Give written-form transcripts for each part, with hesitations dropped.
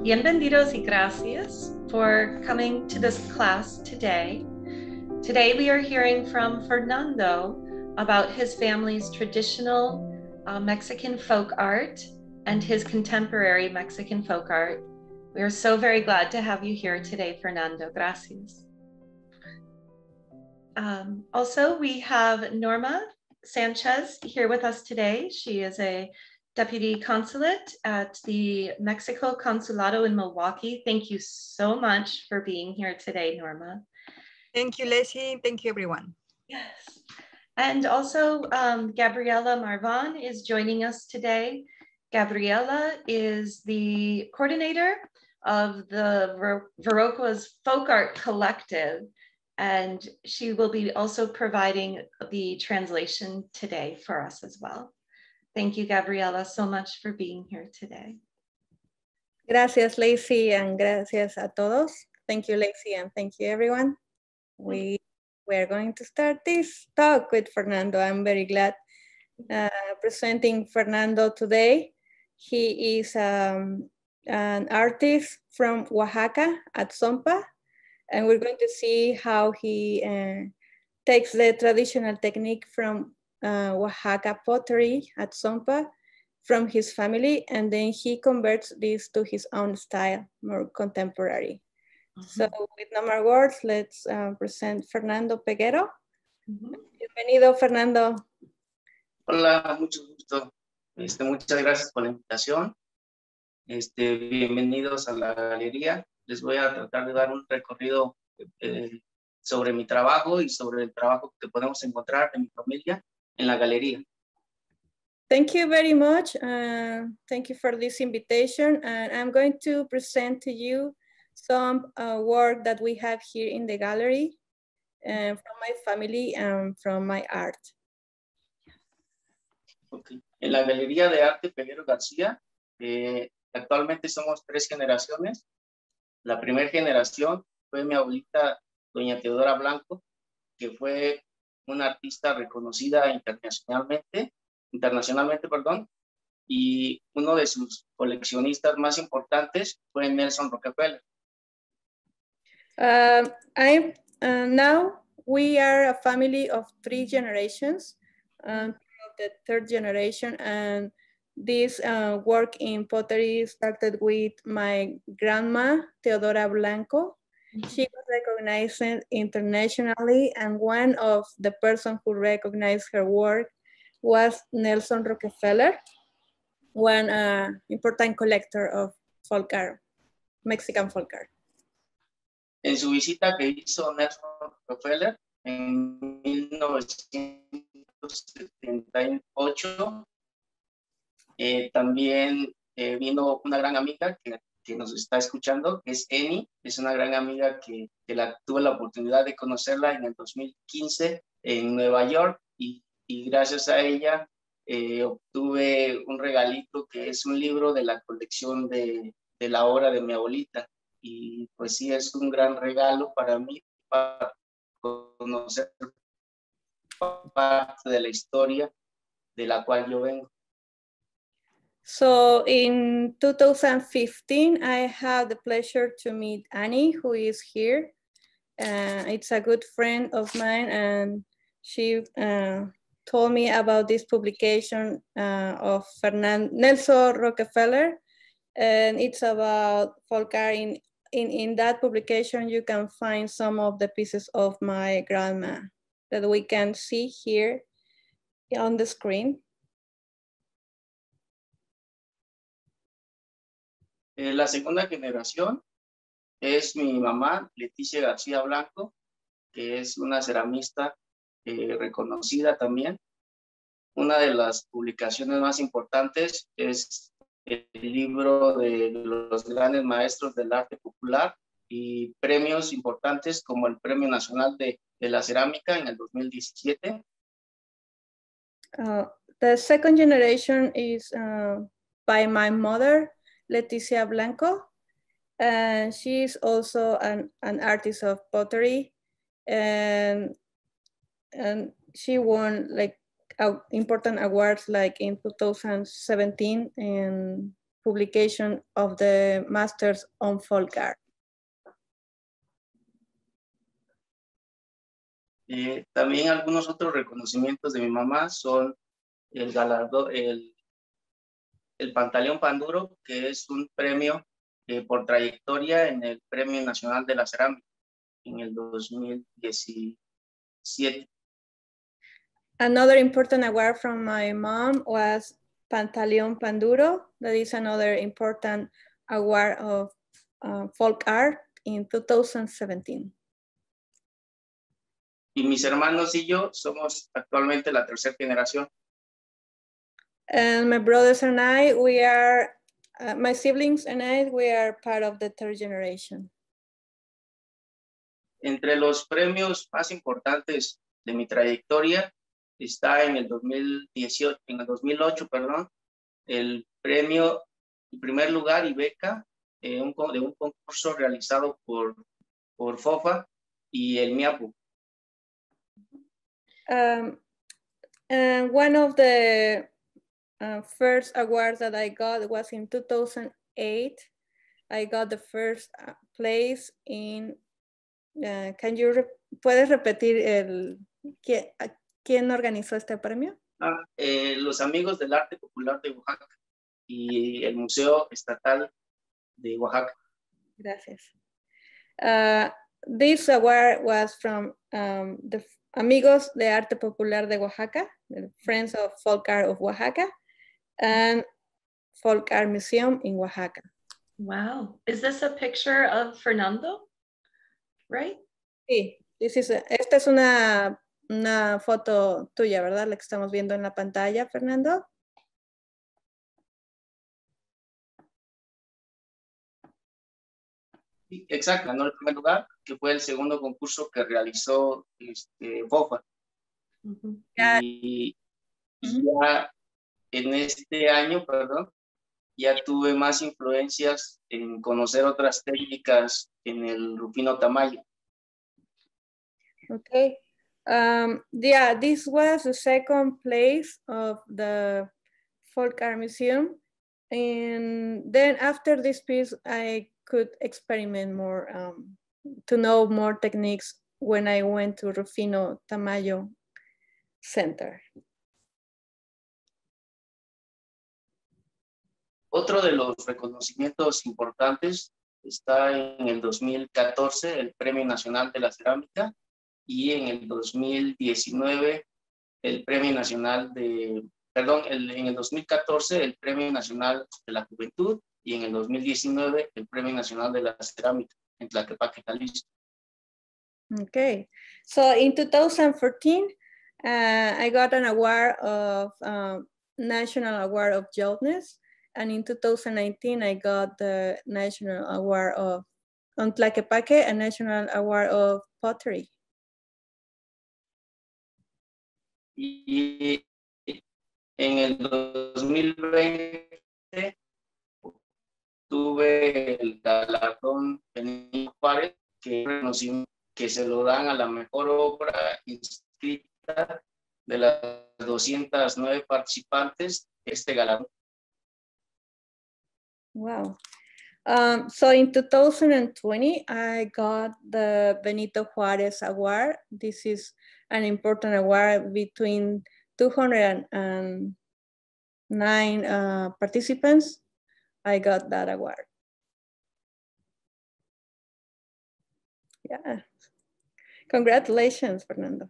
Bienvenidos y gracias for coming to this class today. Today we are hearing from Fernando about his family's traditional Mexican folk art and his contemporary Mexican folk art. We are so very glad to have you here today, Fernando. Gracias. Also, we have Norma Sanchez here with us today. She is a Deputy Consulate at the Mexico Consulado in Milwaukee. Thank you so much for being here today, Norma. Thank you, Leslie. Thank you, everyone. Yes. And also, Gabriela Marvan is joining us today. Gabriela is the coordinator of the Viroqua's Folk Art Collective, and she will be also providing the translation today for us as well. Thank you, Gabriela, so much for being here today. Gracias, Lacey, and gracias a todos. Thank you, Lacey, and thank you, everyone. We're going to start this talk with Fernando. I'm very glad presenting Fernando today. He is an artist from Oaxaca at Zompa, and we're going to see how he takes the traditional technique from Oaxaca pottery at Zompa from his family, and then he converts this to his own style, more contemporary. So with no more words, let's present Fernando Peguero. Bienvenido, Fernando. Hola, mucho gusto. Muchas gracias por la invitación. Bienvenidos a la galería. Les voy a tratar de dar un recorrido sobre mi trabajo y sobre el trabajo que podemos encontrar en mi familia en la galería. Thank you very much. Thank you for this invitation. And I'm going to present to you some work that we have here in the gallery from my family and from my art. Okay. En la Galería de Arte Peguero García, actualmente somos 3 generaciones. La primera generación fue mi abuelita, doña Teodora Blanco, que fue una artista reconocida internacionalmente, y uno de sus coleccionistas más importantes fue Nelson Rockefeller. Now we are a family of 3 generations, the 3rd generation, and this work in pottery started with my grandma, Teodora Blanco. She was recognized internationally, and one of the persons who recognized her work was Nelson Rockefeller, one important collector of folk art, Mexican folk art. En su visita que hizo Nelson Rockefeller en 1978, también vino una gran amiga que nos está escuchando, que es Eni. Es una gran amiga que tuve la oportunidad de conocerla en el 2015 en Nueva York, y gracias a ella obtuve un regalito que es un libro de la colección de la obra de mi abuelita. Y pues sí, es un gran regalo para mí, para conocer parte de la historia de la cual yo vengo. So in 2015, I had the pleasure to meet Annie, who is here. It's a good friend of mine, and she told me about this publication of Nelson Rockefeller, and it's about folk art. In that publication, you can find some of the pieces of my grandma that we can see here on the screen. La segunda generación es mi mamá, Leticia García Blanco, que es una ceramista reconocida también. Una de las publicaciones más importantes es el libro de los grandes maestros del arte popular, y premios importantes como el Premio Nacional de la Cerámica en el 2017. The second generation is by my mother, Leticia Blanco, and she's also an artist of pottery, and she won like important awards like in 2017 and publication of the Masters on Folk Art. También algunos otros reconocimientos de mi mamá son el galardón, el Pantaleón Panduro, que es un premio por trayectoria en el Premio Nacional de la Cerámica en el 2017. Another important award from my mom was Pantaleón Panduro. That is another important award of folk art in 2017. Y mis hermanos y yo somos actualmente la tercera generación. And my brothers and I, we are, my siblings and I, we are part of the third generation. Entre los premios más importantes de mi trayectoria está en el 2008, perdón, el premio, en primer lugar y beca de un concurso realizado por FOFA y el MIAPU. And one of the first awards that I got was in 2008. I got the first place in, ¿puedes repetir quién organizó este premio? Los Amigos del Arte Popular de Oaxaca y el Museo Estatal de Oaxaca. Gracias. This award was from the Amigos de Arte Popular de Oaxaca, the Friends of Folk Art of Oaxaca, and Folk Art Museum in Oaxaca. Wow. Is this a picture of Fernando? Right? Sí, esta es una foto tuya, ¿verdad? La que estamos viendo en la pantalla, Fernando. Sí, exacto, ganó el primer lugar, que fue el segundo concurso que realizó FOFA. Y ya en este año, perdón, ya tuve más influencias en conocer otras técnicas en el Rufino Tamayo. Okay. Yeah, this was the second place of the Folk Art Museum. And then after this piece, I could experiment more to know more techniques when I went to Rufino Tamayo Center. Otro de los reconocimientos importantes está en el 2014, el Premio Nacional de la Cerámica, y en el 2019, el Premio Nacional en el 2014, el Premio Nacional de la Juventud, y en el 2019, el Premio Nacional de la Cerámica en Tlaquepaque, Jalisco. Okay, so in 2014, I got an award of National Award of Joutness, and in 2019, I got the National Award of on Tlaquepaque, a National Award of Pottery. Y en el 2020 tuve el galardón Benito Juárez, que se lo dan a la mejor obra inscrita de las 209 participantes, este galardón. Wow. So in 2020, I got the Benito Juárez Award. This is an important award between 209 participants. I got that award. Yeah. Congratulations, Fernando.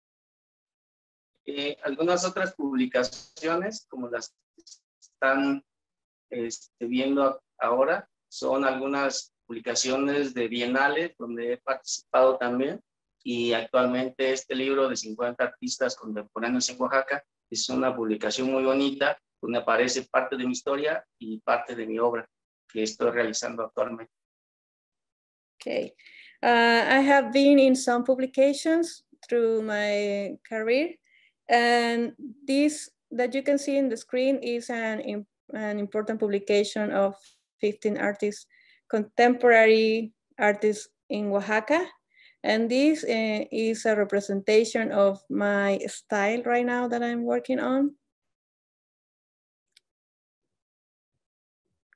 Algunas otras publicaciones, como las que están viendo ahora, son algunas publicaciones de bienales donde he participado también, y actualmente este libro de 50 artistas contemporáneos en Oaxaca es una publicación muy bonita donde aparece parte de mi historia y parte de mi obra que estoy realizando actualmente. Okay, I have been in some publications through my career, and this that you can see in the screen is an important publication of 15 artists, contemporary artists in Oaxaca. And this is a representation of my style right now that I'm working on.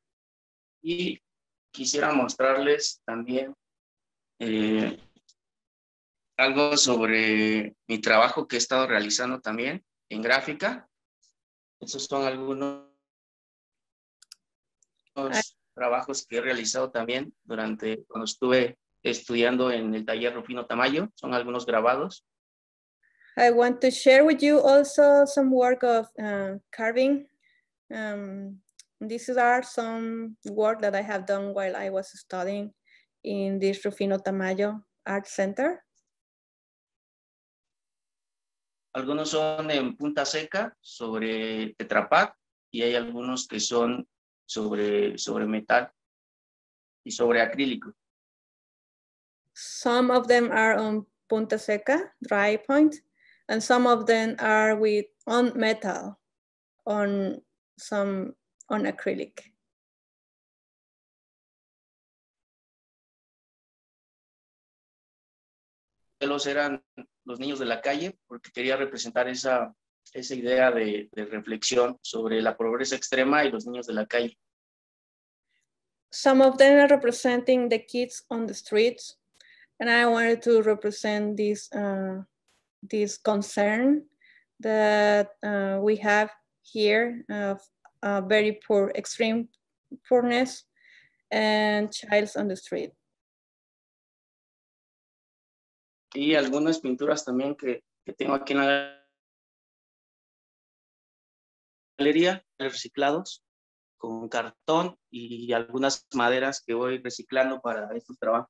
Y quisiera mostrarles también algo sobre mi trabajo que he estado realizando también en gráfica. Esos son algunos trabajos que he realizado también durante cuando estuve estudiando en el taller Rufino Tamayo. Son algunos grabados. I want to share with you also some work of carving. These are some work that I have done while I was studying in this Rufino Tamayo Art Center. Algunos son en punta seca sobre Tetra Pak y hay algunos que son sobre metal y sobre acrílico. Some of them are on punta seca, dry point, and some of them are on metal, on acrylic. Los eran los niños de la calle porque quería representar esa idea de reflexión sobre la pobreza extrema y los niños de la calle. Some of them are representing the kids on the streets, and I wanted to represent this concern that we have here of very poor, extreme poorness and childs on the street. Y algunas pinturas también que tengo aquí en la galería, reciclados con cartón y algunas maderas que voy reciclando para estos trabajos.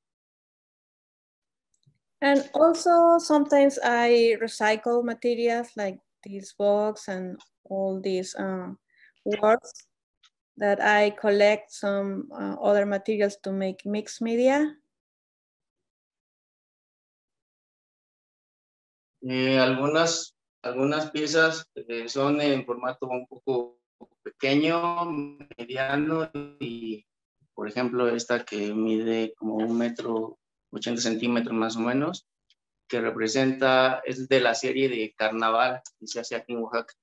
And also sometimes I recycle materials like this box and all these works that I collect some other materials to make mixed media. Algunas piezas son en formato un poco pequeño, mediano y, por ejemplo, esta que mide como 1,80 m más o menos, que es de la serie de Carnaval que se hace aquí en Oaxaca.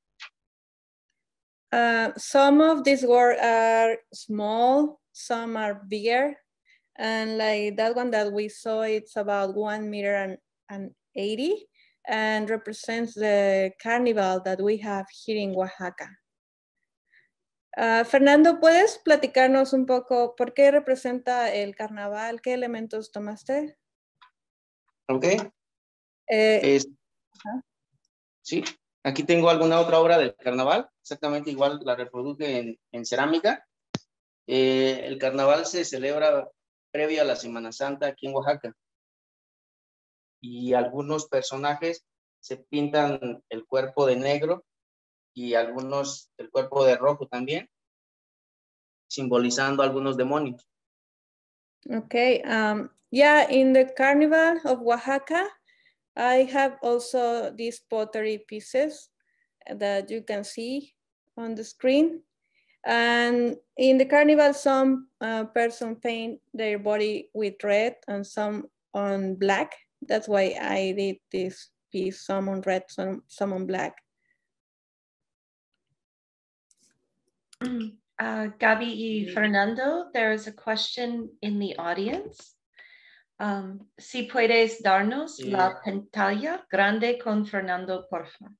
Some of these work are small, some are bigger, and like that one that we saw, it's about 1,80 m and represents the carnival that we have here in Oaxaca. Fernando, ¿puedes platicarnos un poco por qué representa el carnaval? ¿Qué elementos tomaste? Ok. Sí, aquí tengo alguna otra obra del carnaval, exactamente igual la reproduje en cerámica. El carnaval se celebra previo a la Semana Santa aquí en Oaxaca. Y algunos personajes se pintan el cuerpo de negro y algunos el cuerpo de rojo también, simbolizando algunos demonios. Okay, yeah, in the Carnival of Oaxaca, I have also these pottery pieces that you can see on the screen. And in the Carnival, some person paint their body with red and some on black. That's why I did this piece, some on red, some on black. Gabi y Fernando, there is a question in the audience. Si puedes darnos la pantalla grande con Fernando, por favor.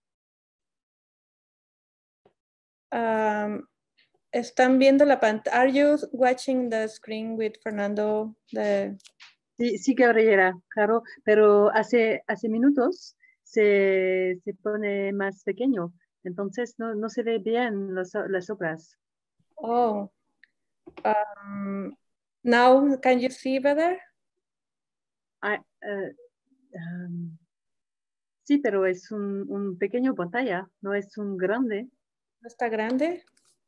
¿Están viendo la pantalla? Are you watching the screen with Fernando? Sí, Gabriela, claro, pero hace minutos se pone más pequeño, entonces no se ve bien las obras. Oh, now can you see better? Sí, pero es un pequeño pantalla, no es un grande. ¿No está grande?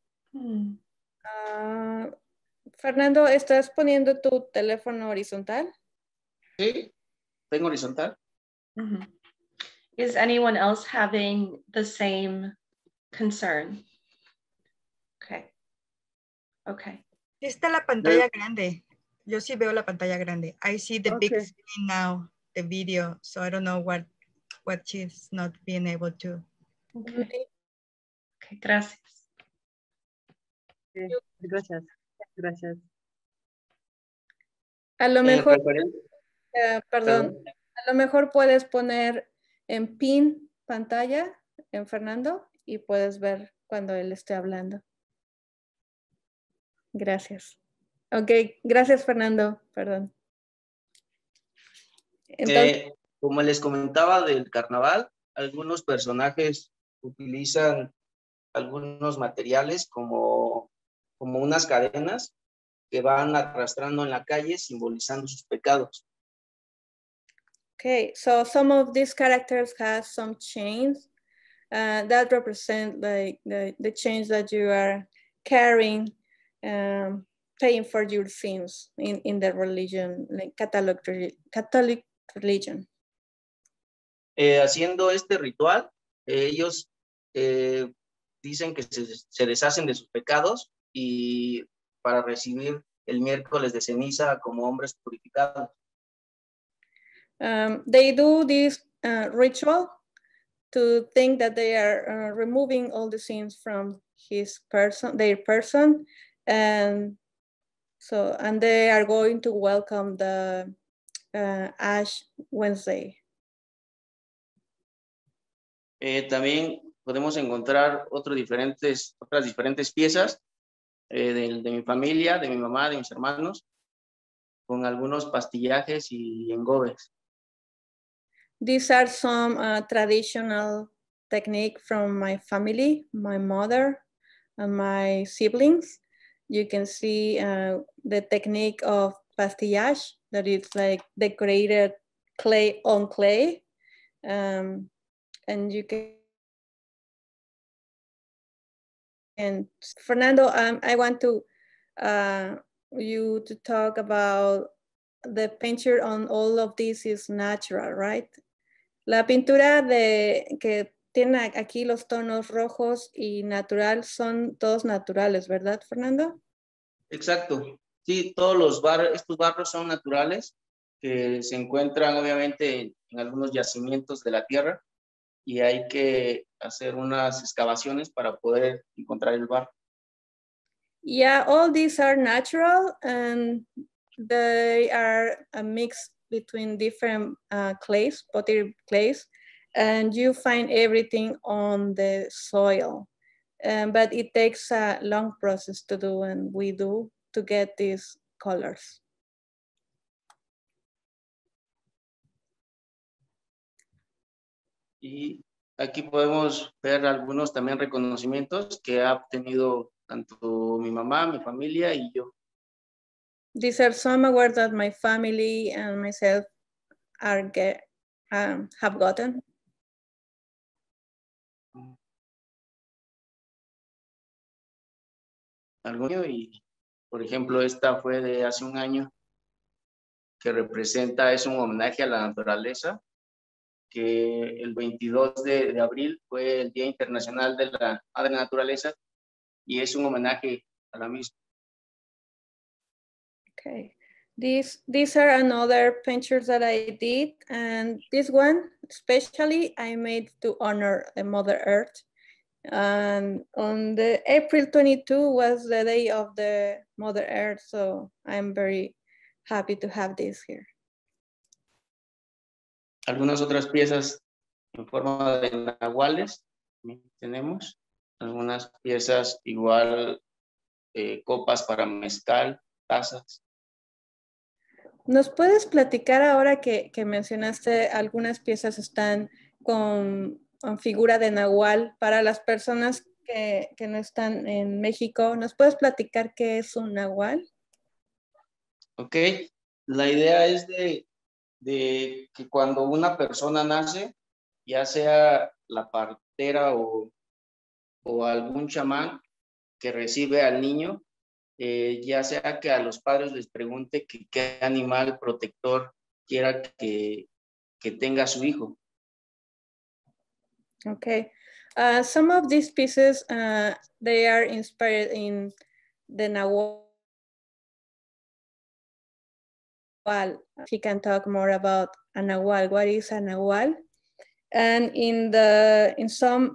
Fernando, ¿estás poniendo tu teléfono horizontal? Sí, tengo horizontal. Is anyone else having the same concern? Okay. Está la pantalla grande. Yo sí veo la pantalla grande. I see the big screen now, the video. So I don't know what she's not being able to. Okay, gracias. Gracias. A lo mejor, Perdón. perdón, a lo mejor puedes poner en pin pantalla en Fernando y puedes ver cuando él esté hablando. Gracias. Ok, gracias Fernando, perdón. Entonces, Como les comentaba del carnaval, algunos personajes utilizan algunos materiales como unas cadenas que van arrastrando en la calle simbolizando sus pecados. okay, so some of these characters have some chains that represent like the chains that you are carrying, paying for your sins in the religion, like Catholic religion. Haciendo este ritual, ellos dicen que se deshacen de sus pecados y para recibir el miércoles de ceniza como hombres purificados. They do this ritual to think that they are removing all the sins from their person, and they are going to welcome the Ash Wednesday. También podemos encontrar otras diferentes piezas de mi familia, de mi mamá, de mis hermanos, con algunos pastillajes y engobes. These are some traditional technique from my family, my mother and my siblings. You can see the technique of pastillage, that is like decorated clay on clay. And you can, and Fernando, I want to you to talk about the painting on all of this is natural, right? La pintura que tiene aquí los tonos rojos y natural son todos naturales, ¿verdad, Fernando? Exacto. Sí, estos barros son naturales, que se encuentran obviamente en algunos yacimientos de la tierra y hay que hacer unas excavaciones para poder encontrar el barro. Yeah, all these are natural and they are a mix between different clays, pottery clays, and you find everything on the soil. But it takes a long process to do, and we do to get these colors. Y aquí podemos ver algunos también reconocimientos que ha obtenido tanto mi mamá, mi familia y yo. These are some awards that my family and myself have gotten. Y, por ejemplo, esta fue de hace un año, que es un homenaje a la naturaleza, que el 22 de abril fue el Día Internacional de la Madre Naturaleza y es un homenaje a la misma. Okay, these are another pictures that I did, and this one especially I made to honor Mother Earth. And on the April 22 was the day of the Mother Earth, so I'm very happy to have this here. Algunas otras piezas en forma de nahuales tenemos, algunas piezas igual, copas para mezcal, tazas. ¿Nos puedes platicar ahora que mencionaste algunas piezas están con figura de nahual para las personas que no están en México? ¿Nos puedes platicar qué es un nahual? Ok, la idea es de que cuando una persona nace, ya sea la partera o algún chamán que recibe al niño, ya sea que a los padres les pregunte qué animal protector quiera que tenga su hijo. Okay, some of these pieces, they are inspired in the Nahual. He can talk more about a Nahual. What is a Nahual? And in some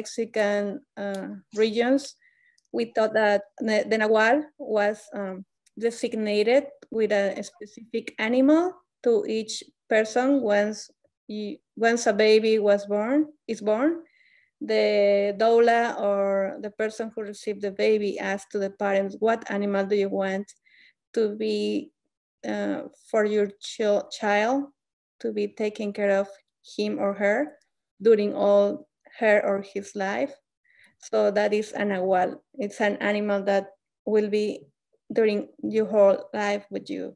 Mexican regions, we thought that the Nahual was designated with a specific animal to each person once a baby is born. The doula or the person who received the baby asks to the parents, what animal do you want to be for your child to be taking care of him or her during all her or his life? So that is an nahual. It's an animal that will be during your whole life with you.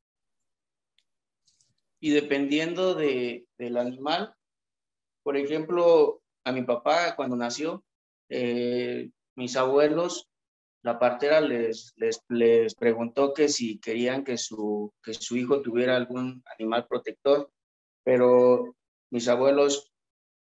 Y dependiendo del animal, por ejemplo, a mi papá cuando nació, mis abuelos, la partera les preguntó que si querían que su hijo tuviera algún animal protector, pero mis abuelos,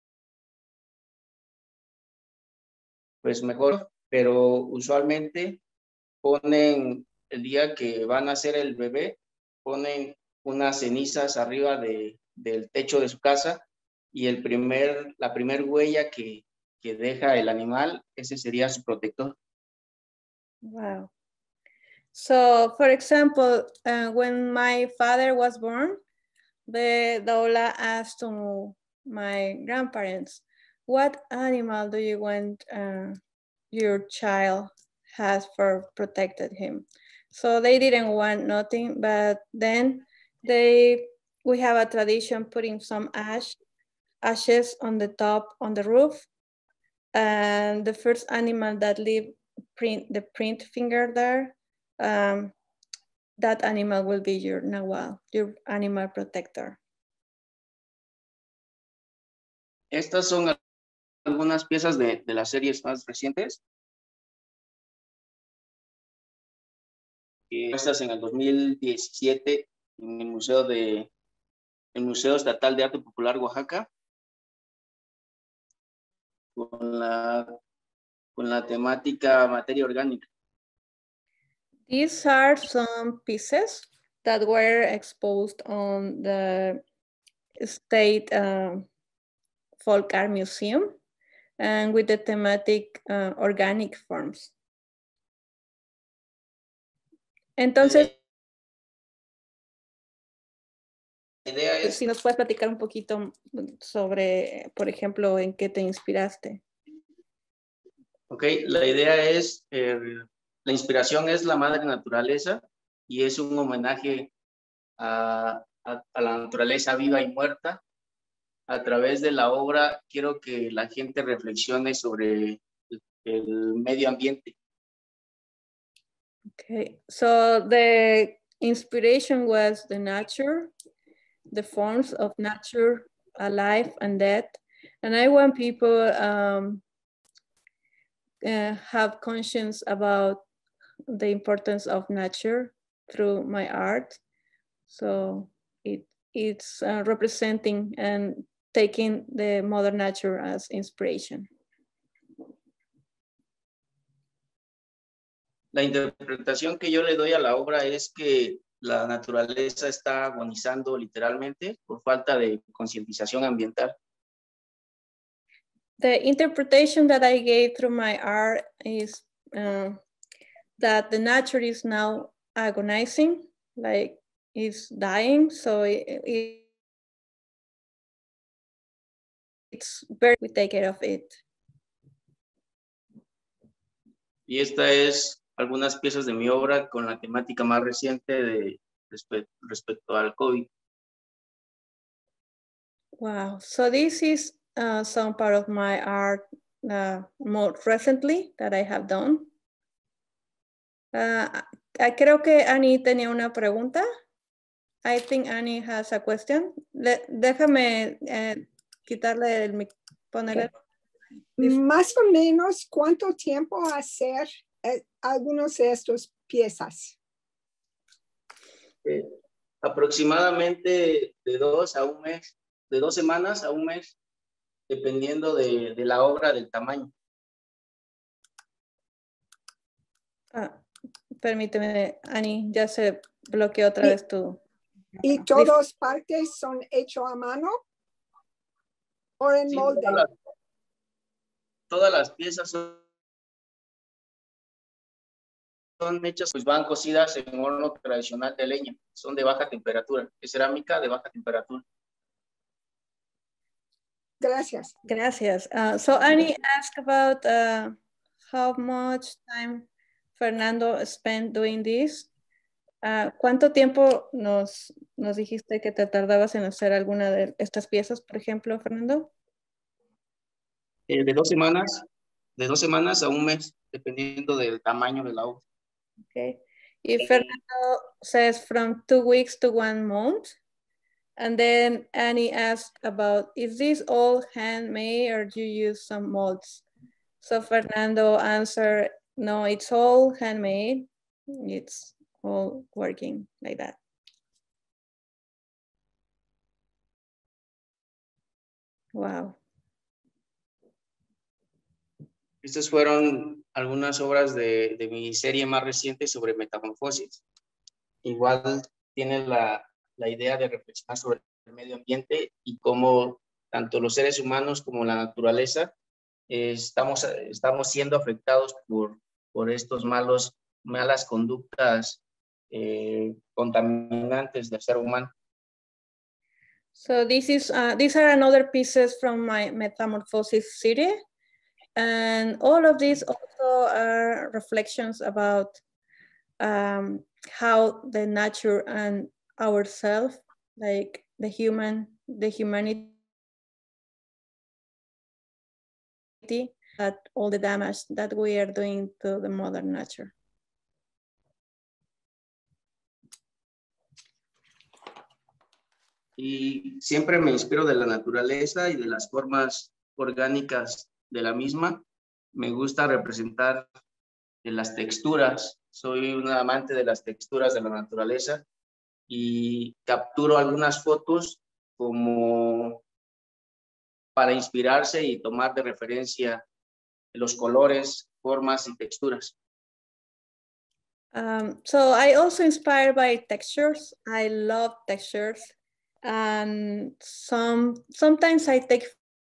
pues mejor, pero usualmente ponen el día que van a hacer el bebé, ponen unas cenizas arriba del techo de su casa y la primer huella que deja el animal, ese sería su protector. Wow. So, for example, when my father was born, the doula asked to my grandparents, what animal do you want your child has for protected him? So they didn't want nothing, but then we have a tradition putting some ashes on the top, on the roof, and the first animal that leave the print finger there, that animal will be your nahual, your animal protector. Estas son algunas piezas de las series más recientes. Estas en el 2017 en el Museo Estatal de Arte Popular Oaxaca, con la temática materia orgánica. These are some pieces that were exposed on the State Folk Art Museum and with the thematic organic forms. Entonces, la idea es, si nos puedes platicar un poquito sobre, por ejemplo, en qué te inspiraste. Ok, la idea es, la inspiración es la madre naturaleza y es un homenaje a la naturaleza viva y muerta. A través de la obra quiero que la gente reflexione sobre el medio ambiente. Okay, so the inspiration was the nature, the forms of nature, alive and dead. And I want people have conscience about the importance of nature through my art. So it's representing and taking the mother nature as inspiration. La interpretación que yo le doy a la obra es que la naturaleza está agonizando literalmente por falta de concientización ambiental. The interpretation that I gave through my art is that the nature is now agonizing, like it's dying. So it's very, we take care of it. Y esta es algunas piezas de mi obra con la temática más reciente respecto al COVID. Wow, so this is some part of my art more recently that I have done. Creo que Annie tenía una pregunta. I think Annie has a question. Déjame quitarle el ponerle. Más o menos, ¿cuánto tiempo hacer algunos de estos piezas? Aproximadamente de 2 a 1 mes, de 2 semanas a 1 mes, dependiendo de la obra, del tamaño. Permíteme, Annie, ya se bloqueó otra vez tu... ¿Y todas partes son hechos a mano o en molde? Todas las piezas son son hechas, pues van cocidas en horno tradicional de leña, son de baja temperatura, es cerámica de baja temperatura. Gracias. Gracias. So Annie asked about how much time Fernando spent doing this. ¿Cuánto tiempo nos dijiste que te tardabas en hacer alguna de estas piezas, por ejemplo, Fernando? De 2 semanas a un mes, dependiendo del tamaño de la obra. Okay. If Fernando says from 2 weeks to 1 month, and then Annie asked about, is this all handmade or do you use some molds? So Fernando answered, no, it's all handmade. It's all working like that. Wow. Estas fueron algunas obras de mi serie más reciente sobre metamorfosis. Igual tiene la idea de reflexionar sobre el medio ambiente y cómo tanto los seres humanos como la naturaleza estamos siendo afectados por estos malas conductas contaminantes del ser humano. So these are another pieces from my metamorphosis series. And all of these also are reflections about how the nature and ourselves, like the humanity, that all the damage that we are doing to the mother nature. Y siempre me inspiro de la naturaleza y de las formas orgánicas de la misma. Me gusta representar las texturas. Soy un amante de las texturas de la naturaleza y capturo algunas fotos como para inspirarse y tomar de referencia los colores, formas y texturas. So I also inspired by textures. I love textures. And sometimes I take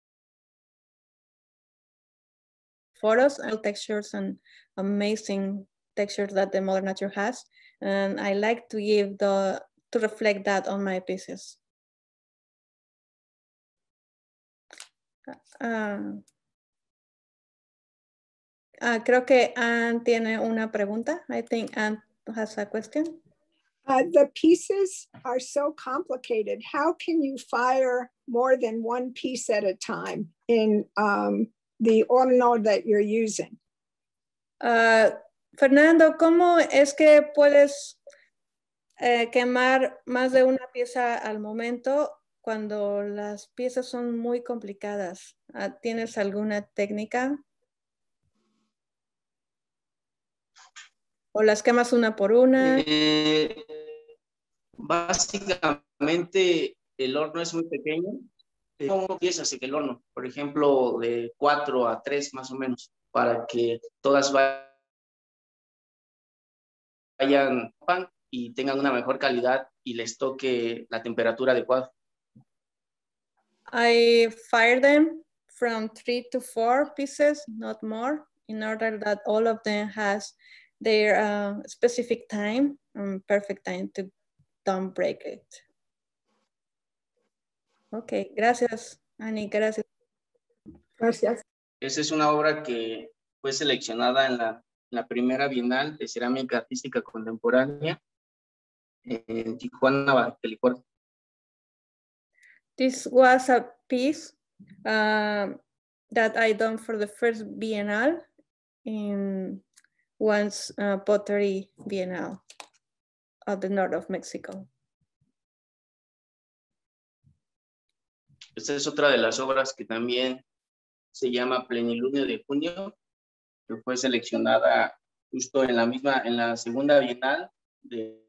photos and textures and amazing textures that the Mother Nature has. And I like to give to reflect that on my pieces. Creo que Anne tiene una pregunta. I think Anne has a question. The pieces are so complicated. How can you fire more than one piece at a time in the horno that you're using? Fernando, ¿cómo es que puedes quemar más de una pieza al momento cuando las piezas son muy complicadas? ¿Tienes alguna técnica? ¿O las quemas una por una? Básicamente el horno es muy pequeño. Pongo piezas en el horno, por ejemplo, de 4 a 3 más o menos, para que todas vayan y tengan una mejor calidad y les toque la temperatura adecuada. I fire them from 3 to 4 pieces, not more, in order that all of them has their specific time, perfect time to don't break it. Ok, gracias, Annie, gracias. Gracias. Esa es una obra que fue seleccionada en la primera Bienal de Cerámica Artística Contemporánea en Tijuana, Baja California. This was a piece that I done for the first Bienal in once Pottery Bienal of the north of Mexico. Esta es otra de las obras que también se llama Plenilunio de Junio, que fue seleccionada justo en la segunda Bienal de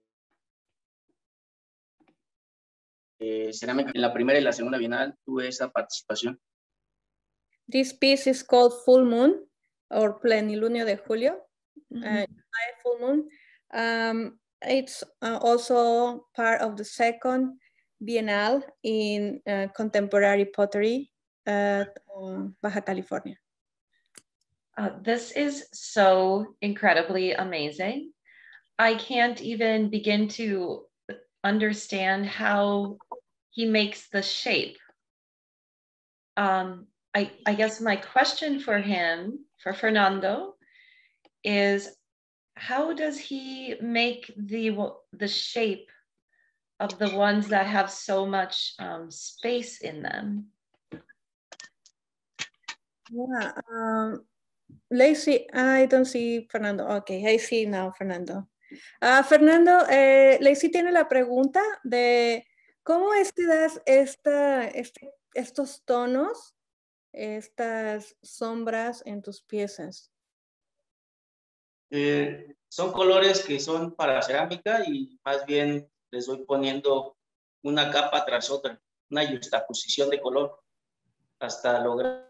cerámica. En la primera y la segunda Bienal tuve esa participación. This piece is called Full Moon or Plenilunio de Julio, full moon. It's also part of the second Bienal in contemporary pottery at Baja California. This is so incredibly amazing. I can't even begin to understand how he makes the shape. I guess my question for him, for Fernando, is how does he make the shape of the ones that have so much space in them? Yeah, Lacey, I don't see Fernando. Okay, I see now Fernando. Fernando, Lacey tiene la pregunta de cómo es que das estos tonos, estas sombras en tus piezas. Son colores que son para cerámica y más bien les voy poniendo una capa tras otra, una juxtaposición de color hasta lograr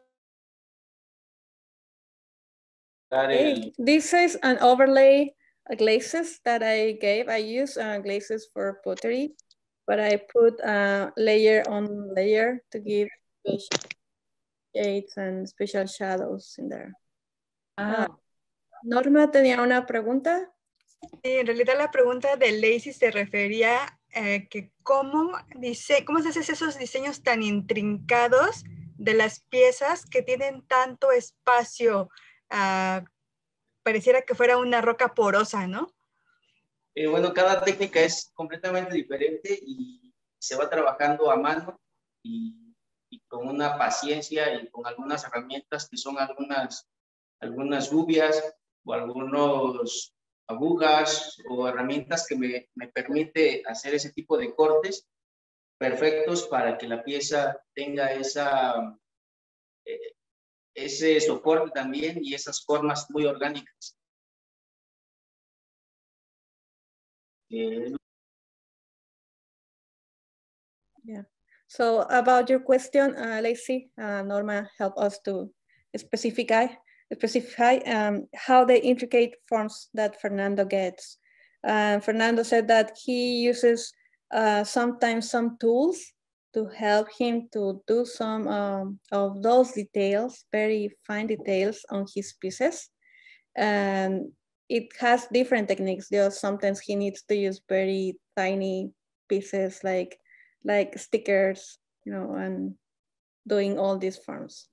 Okay. This is an overlay glazes that I gave. I use glazes for pottery, but I put layer on layer to give special shades and special shadows in there. Norma tenía una pregunta. Sí, en realidad la pregunta de Lacey se refería a que cómo se hacen esos diseños tan intrincados de las piezas que tienen tanto espacio, pareciera que fuera una roca porosa, ¿no? Bueno, cada técnica es completamente diferente y se va trabajando a mano y con una paciencia y con algunas herramientas que son algunas gubias o algunos agujas o herramientas que me permite hacer ese tipo de cortes perfectos para que la pieza tenga ese soporte también y esas formas muy orgánicas. Yeah. So about your question, Lacey, Norma helped us to specify how the intricate forms that Fernando gets. Fernando said that he uses sometimes some tools to help him to do some of those details, very fine details on his pieces. And it has different techniques. Sometimes he needs to use very tiny pieces like stickers, you know, and doing all these forms.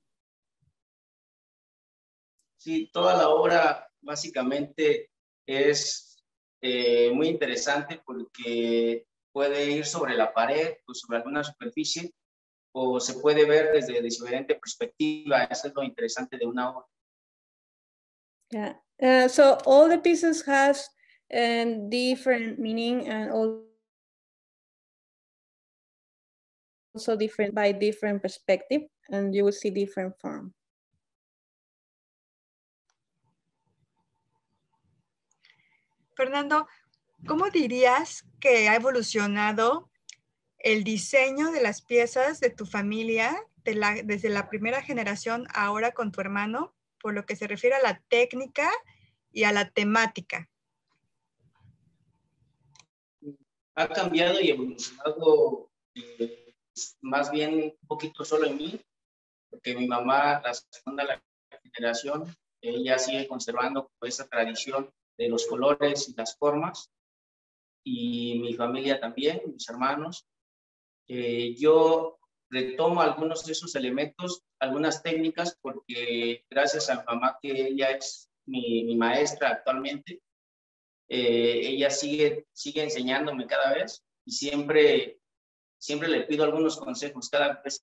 Sí, toda la obra básicamente es muy interesante porque puede ir sobre la pared o sobre alguna superficie o se puede ver desde diferente perspectiva. Eso es lo interesante de una obra. Yeah. So all the pieces has different meaning and also different by different perspective, and you will see different form. Fernando, ¿cómo dirías que ha evolucionado el diseño de las piezas de tu familia desde la primera generación ahora con tu hermano, por lo que se refiere a la técnica y a la temática? Ha cambiado y evolucionado más bien un poquito solo en mí, porque mi mamá, la segunda generación, ella sigue conservando esa tradición de los colores y las formas, y mi familia también, mis hermanos. Yo retomo algunos de esos elementos, algunas técnicas, porque gracias a mi mamá, que ella es mi maestra actualmente, ella sigue enseñándome cada vez y siempre le pido algunos consejos cada vez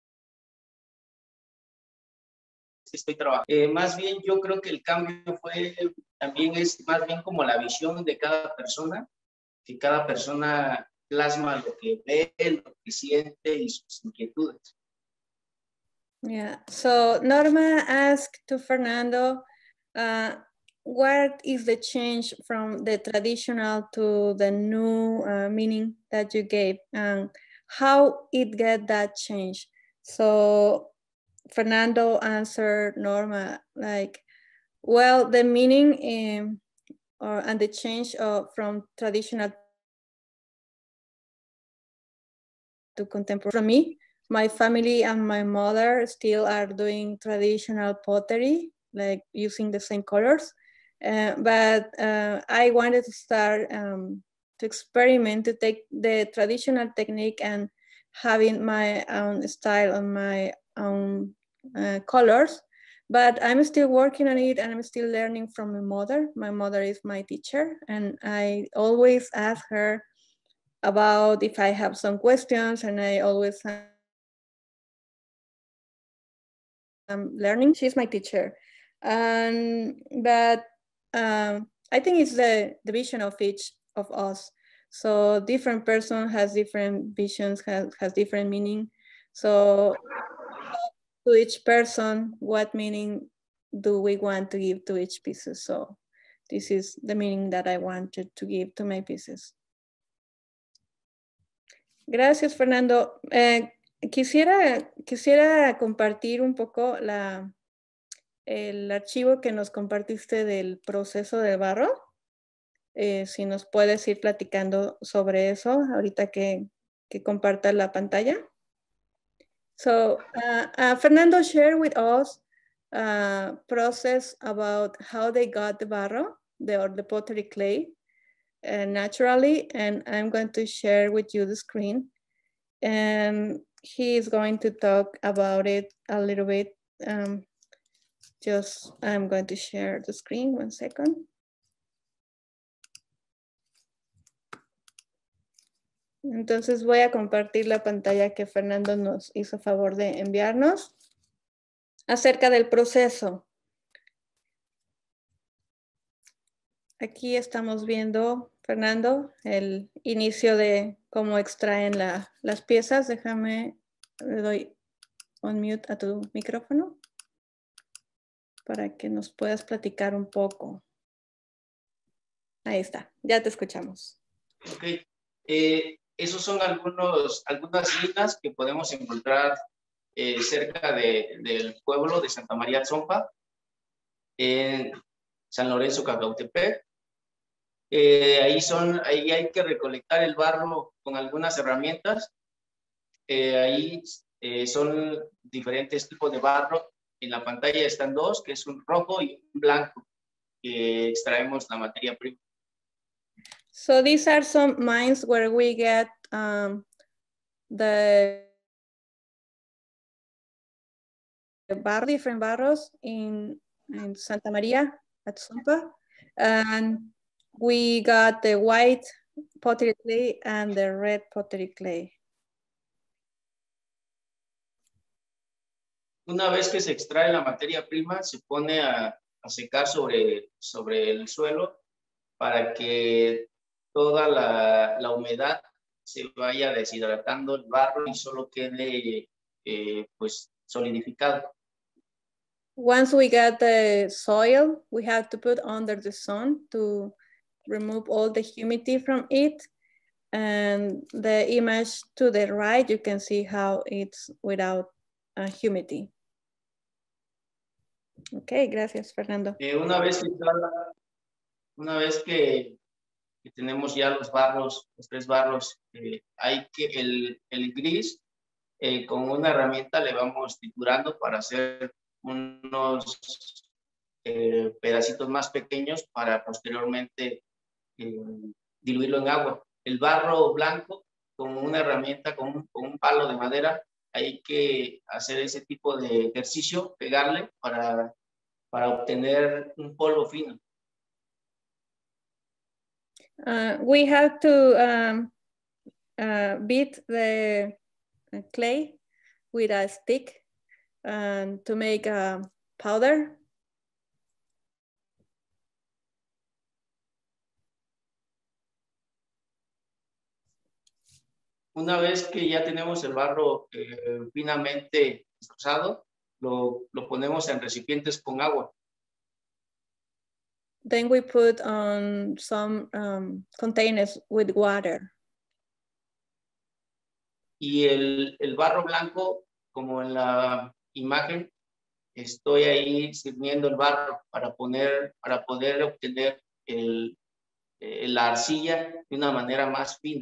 que estoy trabajando. Más bien yo creo que el cambio también es más bien como la visión de cada persona, que cada persona plasma lo que ve, lo que siente y sus inquietudes. Yeah, so Norma asked to Fernando, what is the change from the traditional to the new meaning that you gave, and how it get that change? So Fernando answered Norma like, well, the meaning and the change from traditional to contemporary. For me, my family and my mother still are doing traditional pottery, like using the same colors. But I wanted to start to experiment, to take the traditional technique and having my own style on my own colors. But I'm still working on it, and I'm still learning from my mother. My mother is my teacher, and I always ask her about if I have some questions, and I always am learning. She's my teacher. But I think it's the vision of each of us. So different person has different visions, has different meaning. So to each person, what meaning do we want to give to each pieces? So this is the meaning that I wanted to give to my pieces. Gracias, Fernando. Quisiera compartir un poco el archivo que nos compartiste del proceso del barro. Si nos puedes ir platicando sobre eso ahorita que compartas la pantalla. So Fernando shared with us a process about how they got the barro, or the pottery clay, naturally, and I'm going to share with you the screen. And he is going to talk about it a little bit. I'm going to share the screen, 1 second. Entonces voy a compartir la pantalla que Fernando nos hizo favor de enviarnos acerca del proceso. Aquí estamos viendo, Fernando, el inicio de cómo extraen las piezas. Déjame, le doy on mute a tu micrófono para que nos puedas platicar un poco. Ahí está, ya te escuchamos. Ok. Esos son algunas minas que podemos encontrar cerca del pueblo de Santa María Tzompa, en San Lorenzo, Cacautepec. Ahí hay que recolectar el barro con algunas herramientas. Ahí son diferentes tipos de barro. En la pantalla están dos, que es un rojo y un blanco, que extraemos la materia prima. So these are some mines where we get the different barros in Santa Maria at Tzompa. And we got the white pottery clay and the red pottery clay. Una vez que se extrae la materia prima, se pone a secar sobre el suelo para que toda la humedad se vaya deshidratando el barro y solo quede pues solidificado. Once we got the soil, we have to put under the sun to remove all the humidity from it. And the image to the right, you can see how it's without humidity. Okay, gracias, Fernando. Una vez que tenemos ya los tres barros, hay que el gris, con una herramienta le vamos triturando para hacer unos pedacitos más pequeños para posteriormente diluirlo en agua. El barro blanco, con una herramienta, con un palo de madera, hay que hacer ese tipo de ejercicio, pegarle para obtener un polvo fino. We have to beat the clay with a stick to make a powder. Una vez que ya tenemos el barro finamente destrozado, lo ponemos en recipientes con agua. Then we put on some containers with water. Y el barro blanco, como en la imagen, estoy ahí sirviendo el barro para poder obtener la arcilla de una manera más fina.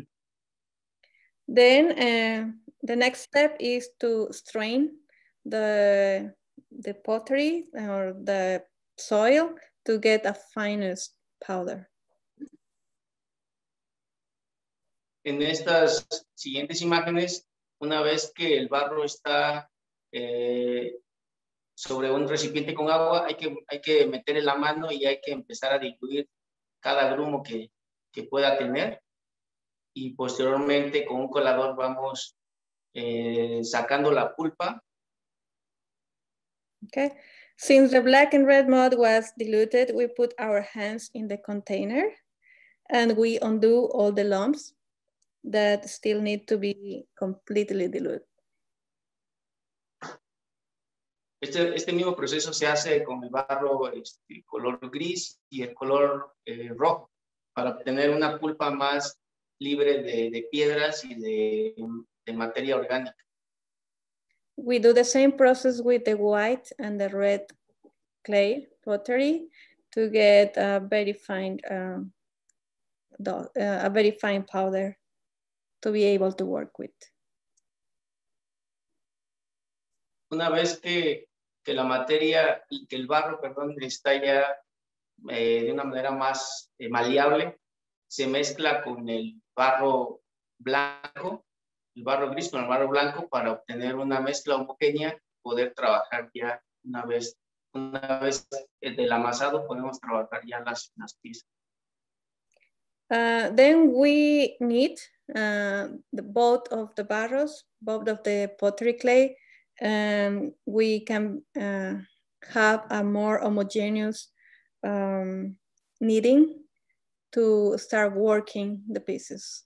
Then the next step is to strain the the pottery or the soil to get a finest powder. En estas siguientes imágenes, una vez que el barro está sobre un recipiente con agua, hay que meterle la mano y hay que empezar a diluir cada grumo que pueda tener. Y posteriormente con un colador vamos sacando la pulpa. Okay. Since the black and red mud was diluted, we put our hands in the container and we undo all the lumps that still need to be completely diluted. Este mismo proceso se hace con el barro color gris y el color rojo para obtener una pulpa más libre de piedras y de materia orgánica. We do the same process with the white and the red clay pottery to get a very fine powder to be able to work with. Una vez que la materia y que el barro, perdón, está ya de una manera más maleable, se mezcla con el barro blanco, el barro gris con el barro blanco para obtener una mezcla homogénea, poder trabajar ya una vez del amasado podemos trabajar ya las piezas. Then we need both of the barros, both of the pottery clay, and we can have a more homogeneous kneading to start working the pieces.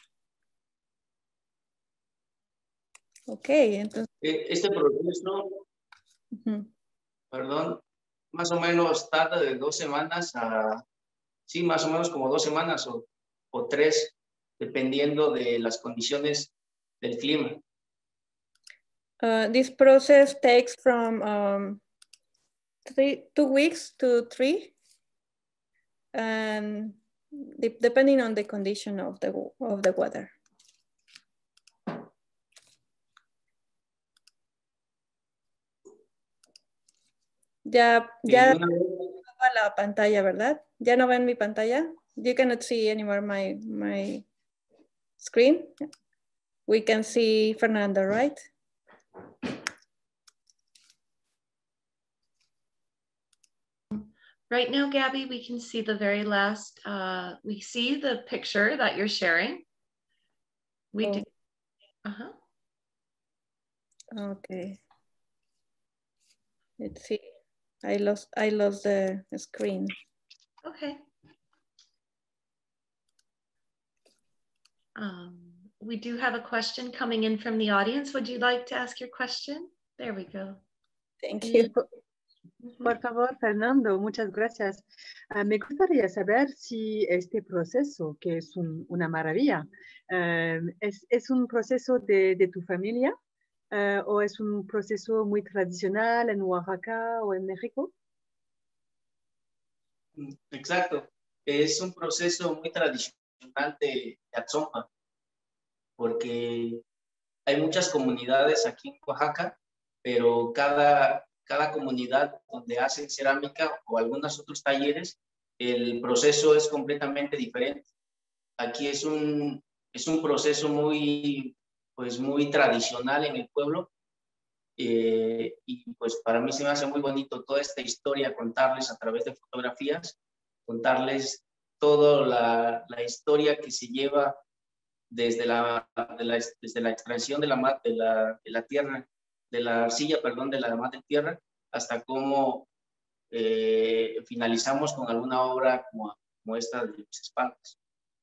Okay, entonces. Este proceso, perdón, más o menos tarda de 2 semanas sí, más o menos como 2 semanas o 3, dependiendo de las condiciones del clima. This process takes from 2 weeks to 3, and depending on the condition of the weather. Ya la pantalla, ¿verdad? ¿Ya no ven mi pantalla? You cannot see anymore my screen. We can see Fernando, right? Right now, Gabby, we can see the very last, we see the picture that you're sharing. We do. Okay. Let's see. I lost the screen. Okay. We do have a question coming in from the audience. Would you like to ask your question? There we go. Thank you. Por favor, Fernando, muchas gracias. Me gustaría saber si este proceso, que es una maravilla, es un proceso de tu familia o es un proceso muy tradicional en Oaxaca o en México. Exacto. Es un proceso muy tradicional de Atzompa, porque hay muchas comunidades aquí en Oaxaca, pero cada comunidad donde hacen cerámica o algunos otros talleres, el proceso es completamente diferente. Aquí es un proceso muy tradicional en el pueblo, y pues para mí se me hace muy bonito toda esta historia, contarles a través de fotografías, contarles toda la historia que se lleva desde la extracción de la tierra, de la arcilla, perdón, de la madre tierra, hasta cómo finalizamos con alguna obra como esta de los espantos.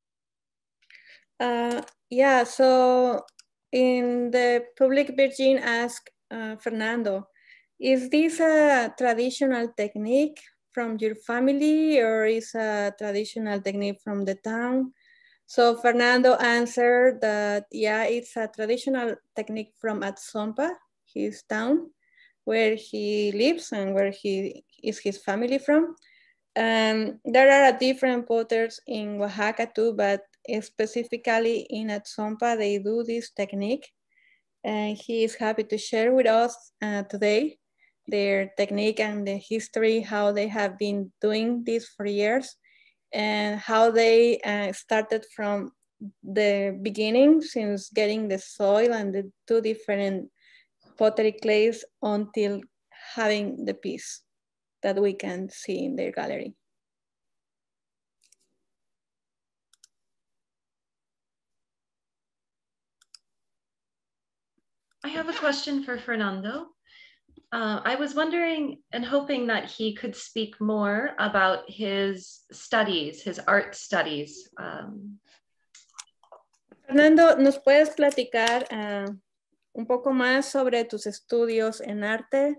Yeah, so in the public, Virgin asked Fernando, is this a traditional technique from your family or is a traditional technique from the town? So Fernando answered that, yeah, it's a traditional technique from Atzompa, his town, where he lives and where his family from. There are different potters in Oaxaca too, but specifically in Atzompa, they do this technique. And he is happy to share with us today their technique and the history, how they have been doing this for years, and how they started from the beginning, since getting the soil and the two different pottery clays until having the piece that we can see in their gallery. I have a question for Fernando. I was wondering and hoping that he could speak more about his studies, his art studies. Fernando, ¿nos puedes platicar un poco más sobre tus estudios en arte?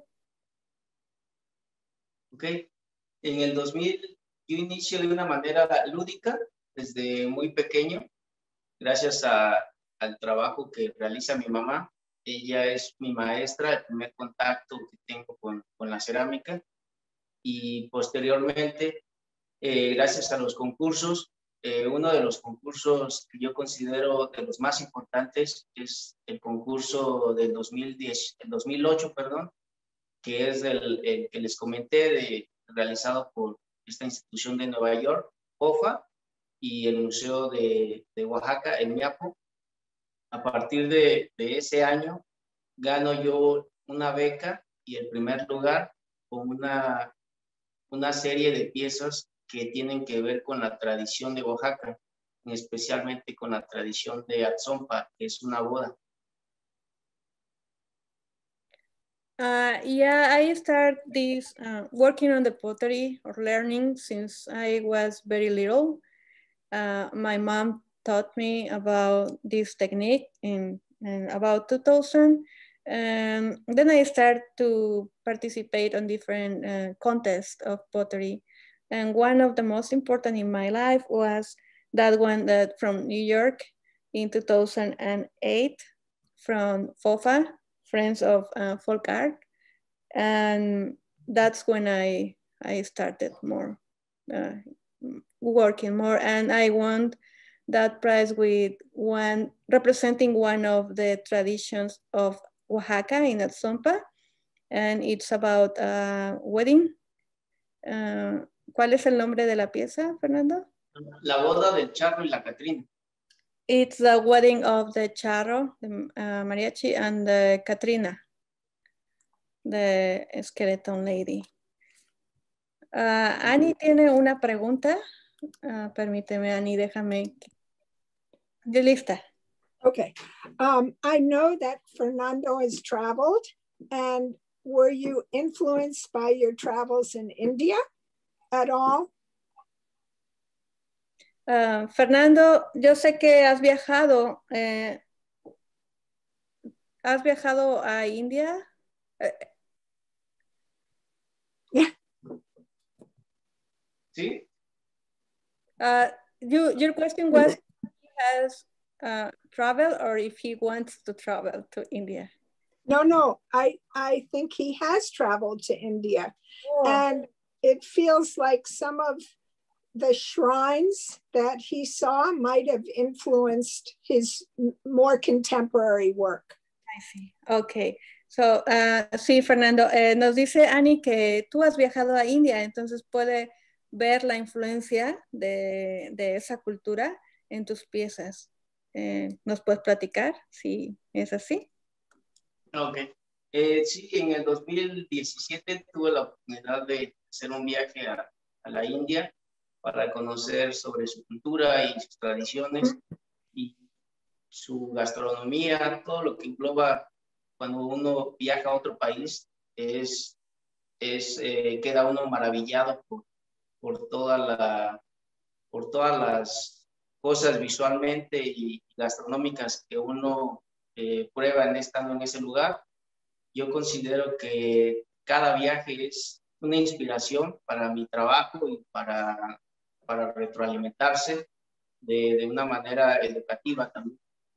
Ok. En el 2000 yo inicio de una manera lúdica desde muy pequeño, gracias al trabajo que realiza mi mamá. Ella es mi maestra, el primer contacto que tengo con la cerámica, y posteriormente, gracias a los concursos, uno de los concursos que yo considero de los más importantes es el concurso del 2008, perdón, que es el que les comenté, realizado por esta institución de Nueva York, OFA, y el Museo de Oaxaca, el MIAPO. A partir de ese año, gano yo una beca y el primer lugar con una serie de piezas que tienen que ver con la tradición de Oaxaca, especialmente con la tradición de Atzompa, que es una boda. Yeah, I started this working on the pottery or learning since I was very little. My mom taught me about this technique in about 2000. And then I started to participate on different contests of pottery. And one of the most important in my life was that one that from New York in 2008 from FOFA, Friends of Folk Art. And that's when I started more working more, and I won that prize with representing one of the traditions of Oaxaca in Atzompa, and it's about a wedding. ¿Cuál es el nombre de la pieza, Fernando? La boda del charro y la Catrina. It's the wedding of the charro, the mariachi, and the Catrina, the skeleton lady. Annie tiene una pregunta. Permíteme, Annie, déjame. Yo lista. Okay. I know that Fernando has traveled, and were you influenced by your travels in India at all? Fernando, yo sé que has viajado. ¿Has viajado a India? Yeah. ¿Sí? Your question was if he has traveled or if he wants to travel to India. No, I think he has traveled to India. Oh. And it feels like some of the shrines that he saw might have influenced his more contemporary work. I see. Okay. So, sí, Fernando, nos dice Annie que tú has viajado a India, entonces puede ver la influencia de esa cultura en tus piezas. ¿Nos puedes platicar si es así? Ok. Sí, en el 2017 tuve la oportunidad de hacer un viaje a la India para conocer sobre su cultura y sus tradiciones y su gastronomía, todo lo que engloba cuando uno viaja a otro país, queda uno maravillado por todas las cosas visualmente y gastronómicas que uno prueba estando en ese lugar. Yo considero que cada viaje es una inspiración para mi trabajo y para retroalimentarse de una manera educativa también.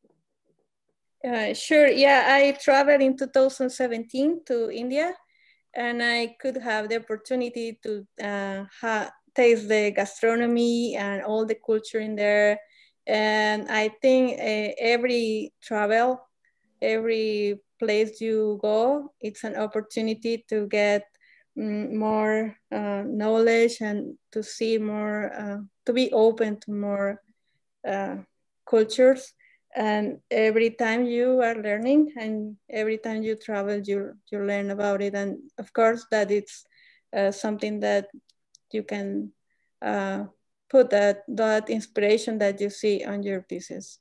Sure, yeah, I traveled in 2017 to India, and I could have the opportunity to taste the gastronomy and all the culture in there. And I think every travel, every place you go, it's an opportunity to get more knowledge and to see more, to be open to more cultures. And every time you are learning and every time you travel, you learn about it. And of course that it's something that you can put that inspiration that you see on your pieces.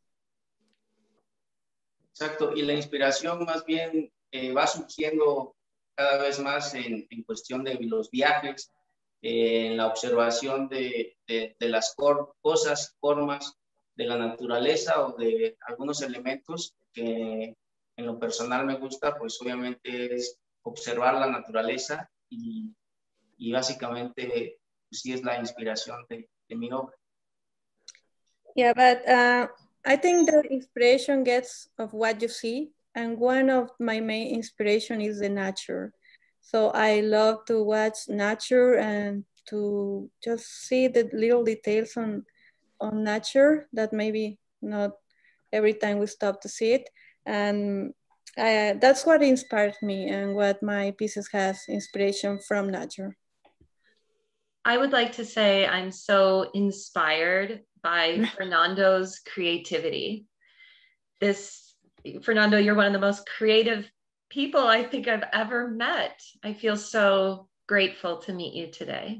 Exacto, y la inspiración más bien va surgiendo cada vez más en cuestión de los viajes, en la observación de las cosas, formas de la naturaleza o de algunos elementos que en lo personal me gusta, pues obviamente es observar la naturaleza y básicamente pues, sí es la inspiración de mi obra. Yeah, but I think the inspiration gets of what you see, and one of my main inspiration is the nature. So I love to watch nature and to just see the little details on nature that maybe not every time we stop to see it. And that's what inspired me and what my pieces has inspiration from nature. I would like to say I'm so inspired by Fernando's creativity. Fernando, you're one of the most creative people I think I've ever met. I feel so grateful to meet you today.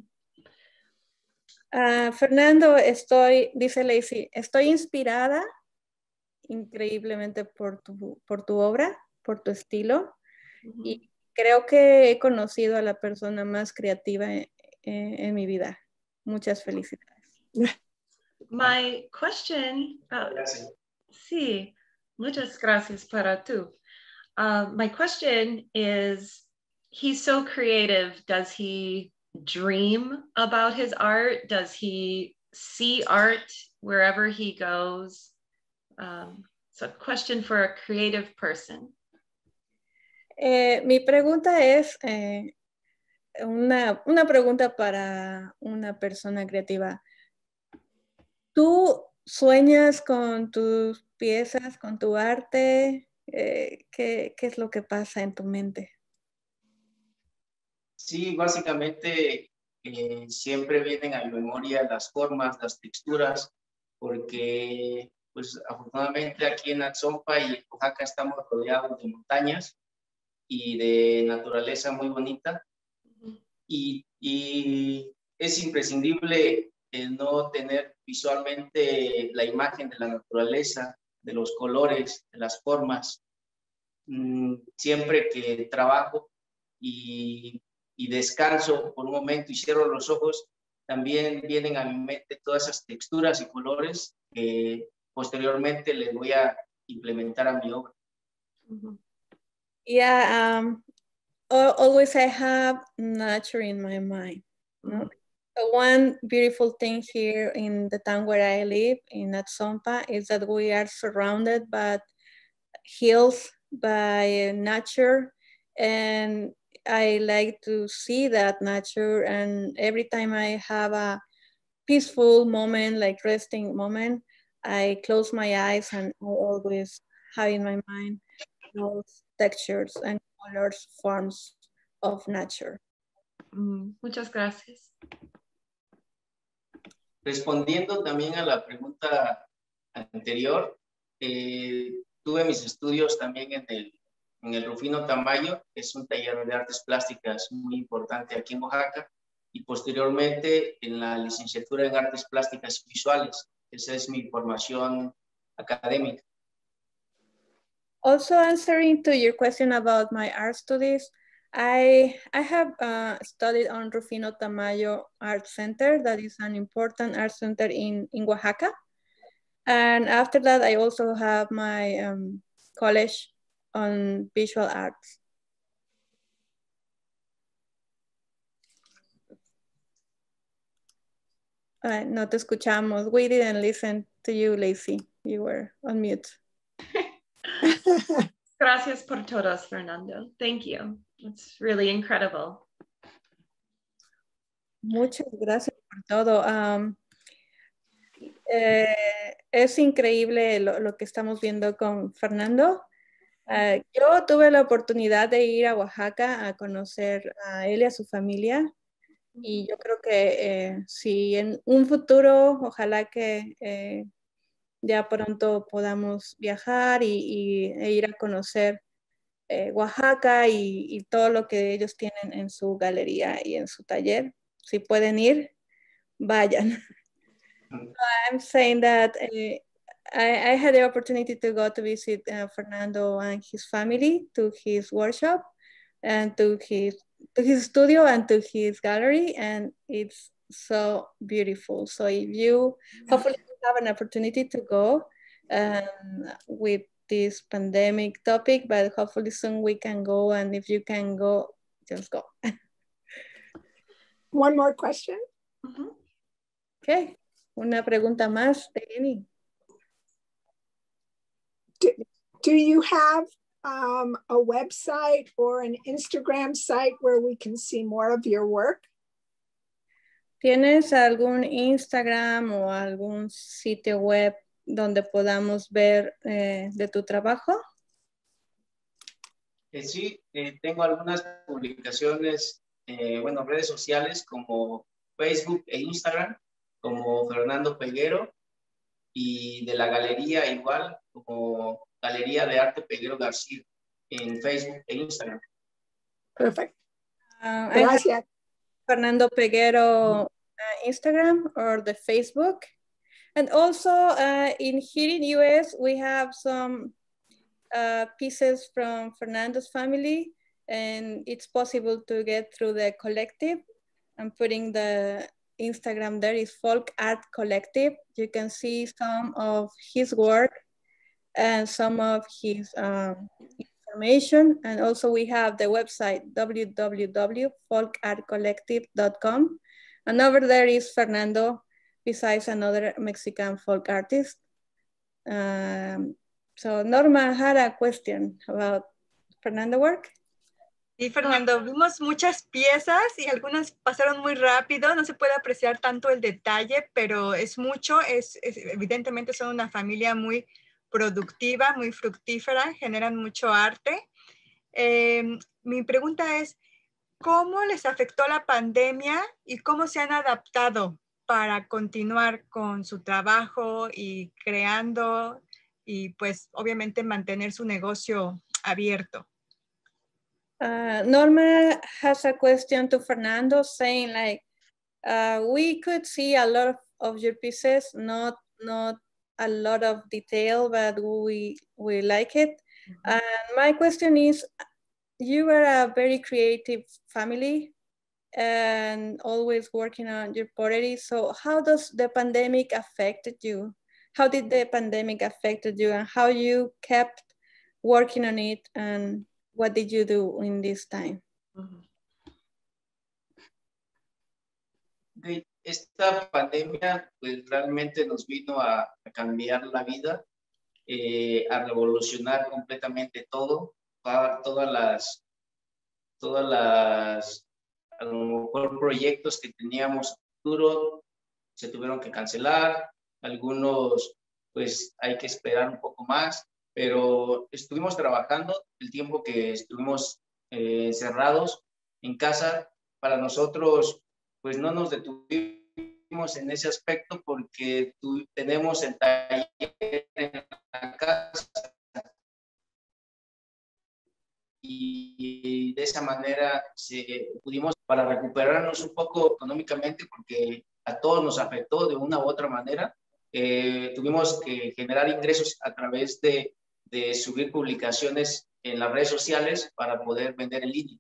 Fernando, dice Lacey, estoy inspirada increíblemente por tu obra, por tu estilo, y creo que he conocido a la persona más creativa en mi vida. Muchas felicidades. My question, sí, muchas gracias para tú. My question is, he's so creative. Does he dream about his art? Does he see art wherever he goes? So a question for a creative person. Mi pregunta es una pregunta para una persona creativa. ¿Tú sueñas con tus piezas, con tu arte? ¿Qué es lo que pasa en tu mente? Sí, básicamente siempre vienen a mi memoria las formas, las texturas, porque pues afortunadamente aquí en Atzompa y en Oaxaca estamos rodeados de montañas y de naturaleza muy bonita. Y es imprescindible no tener visualmente la imagen de la naturaleza, de los colores, de las formas. Siempre que trabajo y descanso por un momento y cierro los ojos, también vienen a mi mente todas esas texturas y colores que posteriormente les voy a implementar a mi obra. Yeah, always I have nature in my mind. No? So one beautiful thing here in the town where I live, in Atzompa, is that we are surrounded by hills, by nature, and I like to see that nature. And every time I have a peaceful moment, like resting moment, I close my eyes and I always have in my mind those textures and colors, forms of nature. Muchas gracias. Respondiendo también a la pregunta anterior, tuve mis estudios también en el Rufino Tamayo, que es un taller de artes plásticas muy importante aquí en Oaxaca, y posteriormente en la licenciatura en artes plásticas y visuales. Esa es mi formación académica. Also answering to your question about my art studies, I have studied on Rufino Tamayo Art Center. That is an important art center in Oaxaca. And after that, I also have my college on visual arts. No te escuchamos. We didn't listen to you, Lacey. You were on mute. Gracias por todos, Fernando. Thank you. It's really incredible. Muchas gracias por todo. Es increíble lo que estamos viendo con Fernando. Yo tuve la oportunidad de ir a Oaxaca a conocer a él y a su familia. Y yo creo que si en un futuro, ojalá que ya pronto podamos viajar e ir a conocer Oaxaca y todo lo que ellos tienen en su galería y en su taller. Si pueden ir, vayan. I'm saying that I had the opportunity to go to visit Fernando and his family, to his workshop and to his studio and to his gallery, and it's so beautiful. So if you hopefully have an opportunity to go with this pandemic topic, but hopefully soon we can go, and if you can go, just go. One more question. Okay, una pregunta más de Jenny. Do you have a website or an Instagram site where we can see more of your work? ¿Tienes algún Instagram o algún sitio web donde podamos ver de tu trabajo? Sí, tengo algunas publicaciones, bueno, redes sociales como Facebook e Instagram, como Fernando Peguero, y de la galería igual, como Galería de Arte Peguero García, en Facebook e Instagram. Perfect. Gracias. Fernando Peguero Instagram or the Facebook. And also in here in US, we have some pieces from Fernando's family, and it's possible to get through the collective. I'm putting the Instagram there, is Folk Art Collective. You can see some of his work and some of his information. And also we have the website, www.folkartcollective.com. And over there is Fernando, besides another Mexican folk artist. So Norma had a question about Fernando work. Sí, Fernando, vimos muchas piezas y algunas pasaron muy rápido, no se puede apreciar tanto el detalle, pero es mucho, evidentemente son una familia muy productiva, muy fructífera, generan mucho arte. Mi pregunta es, ¿cómo les afectó la pandemia y cómo se han adaptado para continuar con su trabajo y creando y pues obviamente mantener su negocio abierto? Norma has a question to Fernando saying like, we could see a lot of your pieces, not a lot of detail, but we like it. And my question is, you were a very creative family and always working on your pottery. So how does the pandemic affected you? How did the pandemic affected you, and how you kept working on it, and what did you do in this time? Esta pandemia pues realmente nos vino a cambiar la vida, a revolucionar completamente todo, todas las a lo mejor proyectos que teníamos futuro se tuvieron que cancelar, algunos pues hay que esperar un poco más, pero estuvimos trabajando el tiempo que estuvimos encerrados en casa. Para nosotros pues no nos detuvimos en ese aspecto porque tenemos el taller en la casa y de esa manera pudimos para recuperarnos un poco económicamente, porque a todos nos afectó de una u otra manera. Tuvimos que generar ingresos a través de subir publicaciones en las redes sociales para poder vender en línea.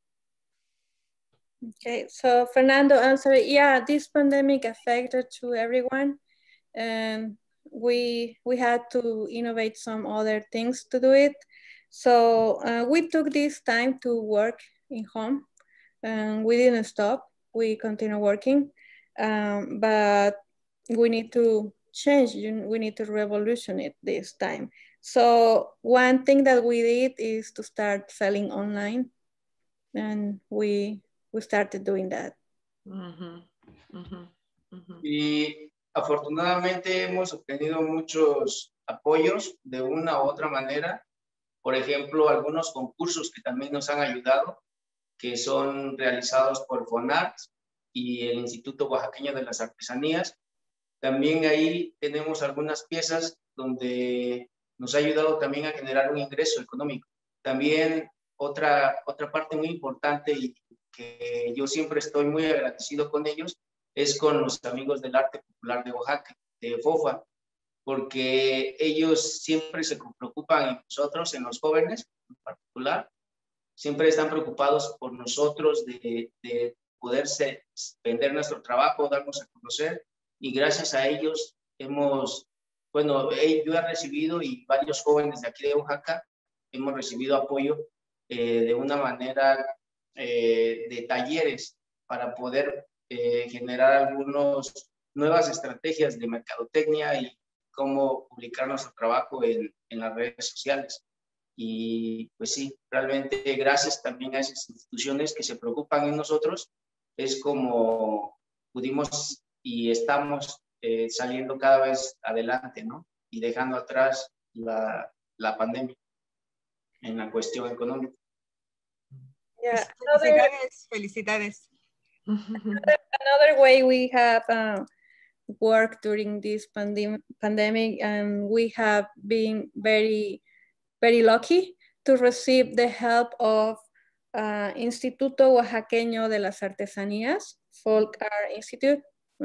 Okay, so Fernando answered, yeah, this pandemic affected to everyone, and we had to innovate some other things to do it. So we took this time to work in home, and we didn't stop. We continue working, but we need to change. We need to revolution it this time. So one thing that we did is to start selling online, and we started doing that. Y afortunadamente hemos obtenido muchos apoyos de una u otra manera. Por ejemplo, algunos concursos que también nos han ayudado, que son realizados por FONART y el Instituto Oaxaqueño de las Artesanías. También ahí tenemos algunas piezas donde nos ha ayudado también a generar un ingreso económico. También otra parte muy importante y que yo siempre estoy muy agradecido con ellos es con los amigos del arte popular de Oaxaca, de FOFA, porque ellos siempre se preocupan en nosotros, en los jóvenes en particular, siempre están preocupados por nosotros de poderse vender nuestro trabajo, darnos a conocer, y gracias a ellos yo he recibido y varios jóvenes de aquí de Oaxaca hemos recibido apoyo de una manera de talleres para poder generar algunas nuevas estrategias de mercadotecnia y cómo publicar nuestro trabajo en las redes sociales. Y pues sí, realmente gracias también a esas instituciones que se preocupan en nosotros, es como pudimos y estamos saliendo cada vez adelante, ¿no? Y dejando atrás la pandemia en la cuestión económica. Yeah, Felicidades. another way we have worked during this pandemic, and we have been very, very lucky to receive the help of Instituto Oaxaqueño de las Artesanías, Folk Art Institute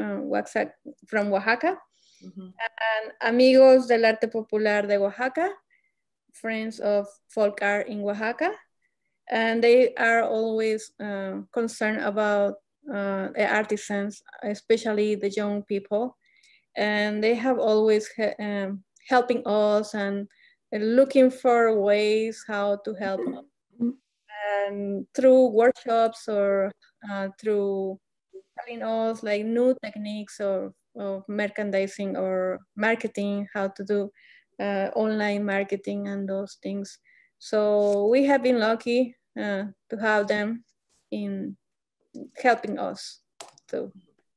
from Oaxaca, and Amigos del Arte Popular de Oaxaca, Friends of Folk Art in Oaxaca. And they are always concerned about the artisans, especially the young people. And they have always helping us and looking for ways how to help us. And through workshops or through telling us like new techniques of merchandising or marketing, how to do online marketing and those things. So we have been lucky to have them in helping us too.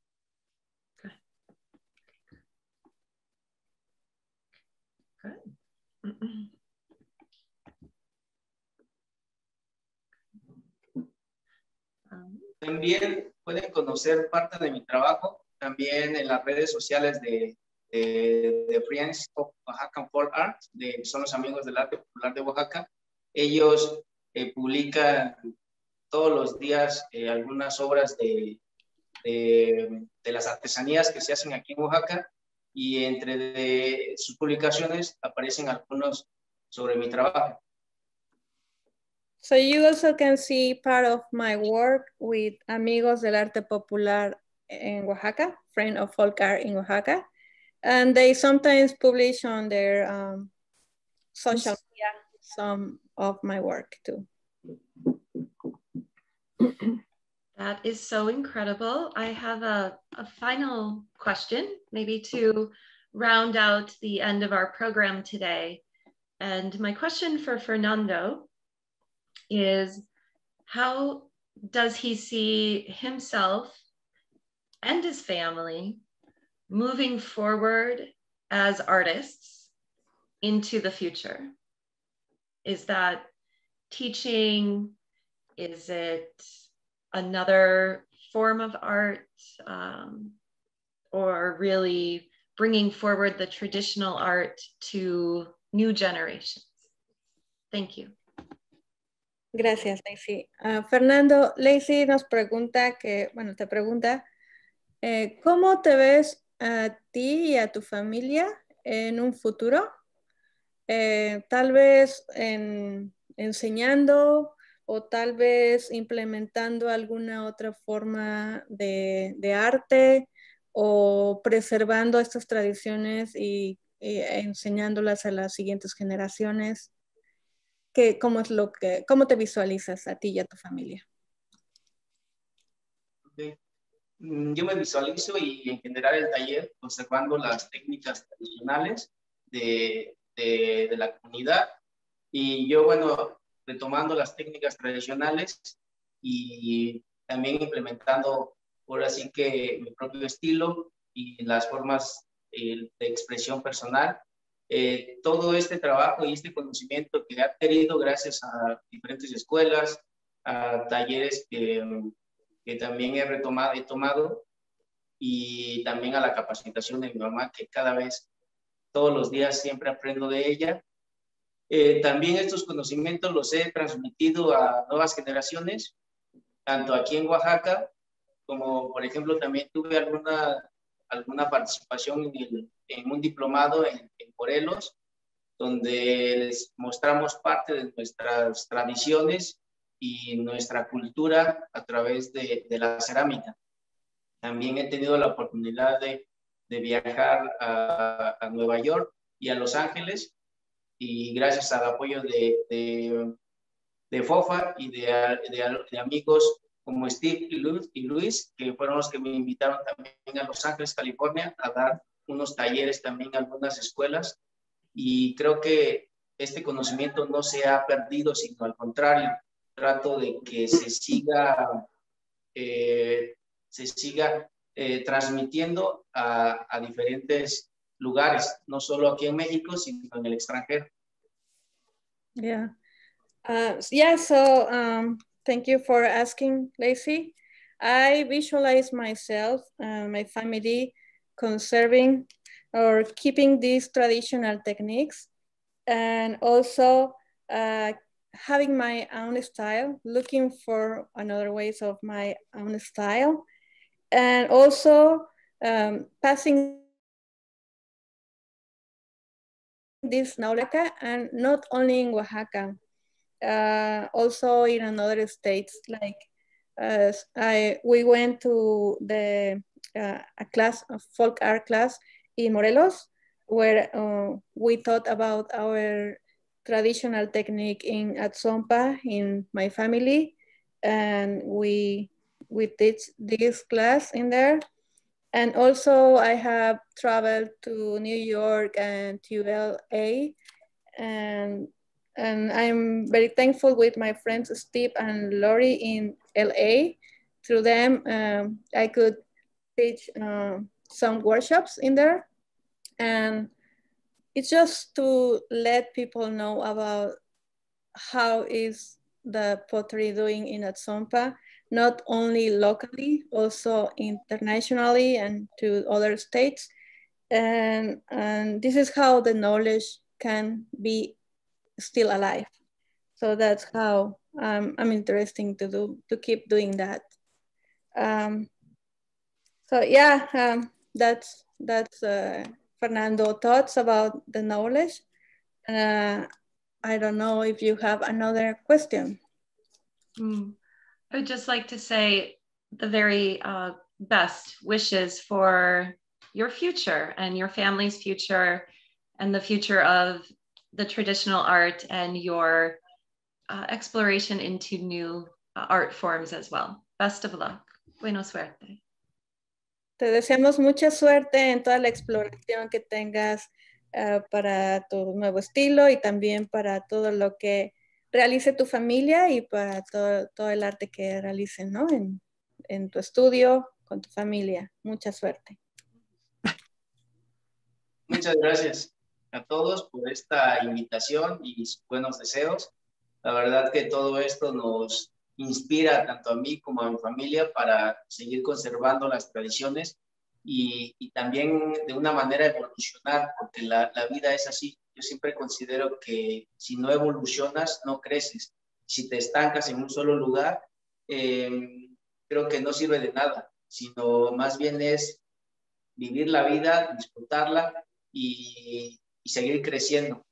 Good. También pueden conocer parte de mi trabajo también en las redes sociales de Friends of Oaxaca Folk Art, son los amigos del arte popular de Oaxaca. Ellos publican todos los días algunas obras de las artesanías que se hacen aquí en Oaxaca, y entre sus publicaciones aparecen algunos sobre mi trabajo. So you also can see part of my work with Amigos del Arte Popular in Oaxaca, Friend of Folk Art in Oaxaca. And they sometimes publish on their social media some of my work too. That is so incredible. I have a final question, maybe to round out the end of our program today. And my question for Fernando is, how does he see himself and his family moving forward as artists into the future? Is that teaching? Is it another form of art, or really bringing forward the traditional art to new generations? Thank you. Gracias, Lacey. Fernando, Lacey nos pregunta te pregunta, ¿cómo te ves a ti y a tu familia en un futuro? Tal vez enseñando o tal vez implementando alguna otra forma de arte, o preservando estas tradiciones y enseñándolas a las siguientes generaciones. ¿Cómo te visualizas a ti y a tu familia? Okay. Yo me visualizo y en general el taller conservando las técnicas tradicionales de la comunidad, y yo, retomando las técnicas tradicionales y también implementando ahora sí que mi propio estilo y las formas de expresión personal todo este trabajo y este conocimiento que he adquirido gracias a diferentes escuelas, a talleres que también he tomado, y también a la capacitación de mi mamá, que cada vez, todos los días, siempre aprendo de ella. También estos conocimientos los he transmitido a nuevas generaciones, tanto aquí en Oaxaca, como por ejemplo también tuve alguna participación en un diplomado en Morelos, donde les mostramos parte de nuestras tradiciones y nuestra cultura a través de la cerámica. También he tenido la oportunidad de viajar a Nueva York y a Los Ángeles, y gracias al apoyo de FOFA y de amigos como Steve y Luis, que fueron los que me invitaron también a Los Ángeles, California, a dar unos talleres también a algunas escuelas. Y creo que este conocimiento no se ha perdido, sino al contrario, trato de que se siga transmitiendo a diferentes lugares, no solo aquí en México, sino en el extranjero. Yeah. Thank you for asking, Lacey. I visualize myself, my family, conserving or keeping these traditional techniques, and also having my own style, looking for another ways of my own style, and also passing this knowledge, and not only in Oaxaca, also in another states. Like we went to a class, a folk art class in Morelos, where we thought about our traditional technique in Atzompa in my family, and we teach this class in there. And also I have traveled to New York and to LA, and I'm very thankful with my friends Steve and Lori in LA. Through them, I could teach some workshops in there. And it's just to let people know about how is the pottery doing in Atzompa, not only locally, also internationally and to other states. And this is how the knowledge can be still alive. So that's how I'm interested to keep doing that. So yeah, that's Fernando thoughts about the knowledge. I don't know if you have another question. I would just like to say the very best wishes for your future and your family's future and the future of the traditional art and your exploration into new art forms as well. Best of luck. Buena suerte. Te deseamos mucha suerte en toda la exploración que tengas para tu nuevo estilo y también para todo lo que realice tu familia y para todo el arte que realicen, ¿no? En tu estudio, con tu familia. Mucha suerte. Muchas gracias a todos por esta invitación y sus buenos deseos. La verdad que todo esto nos inspira tanto a mí como a mi familia para seguir conservando las tradiciones y también de una manera evolucionar, porque la vida es así. Yo siempre considero que si no evolucionas, no creces. Si te estancas en un solo lugar, creo que no sirve de nada, sino más bien es vivir la vida, disfrutarla y seguir creciendo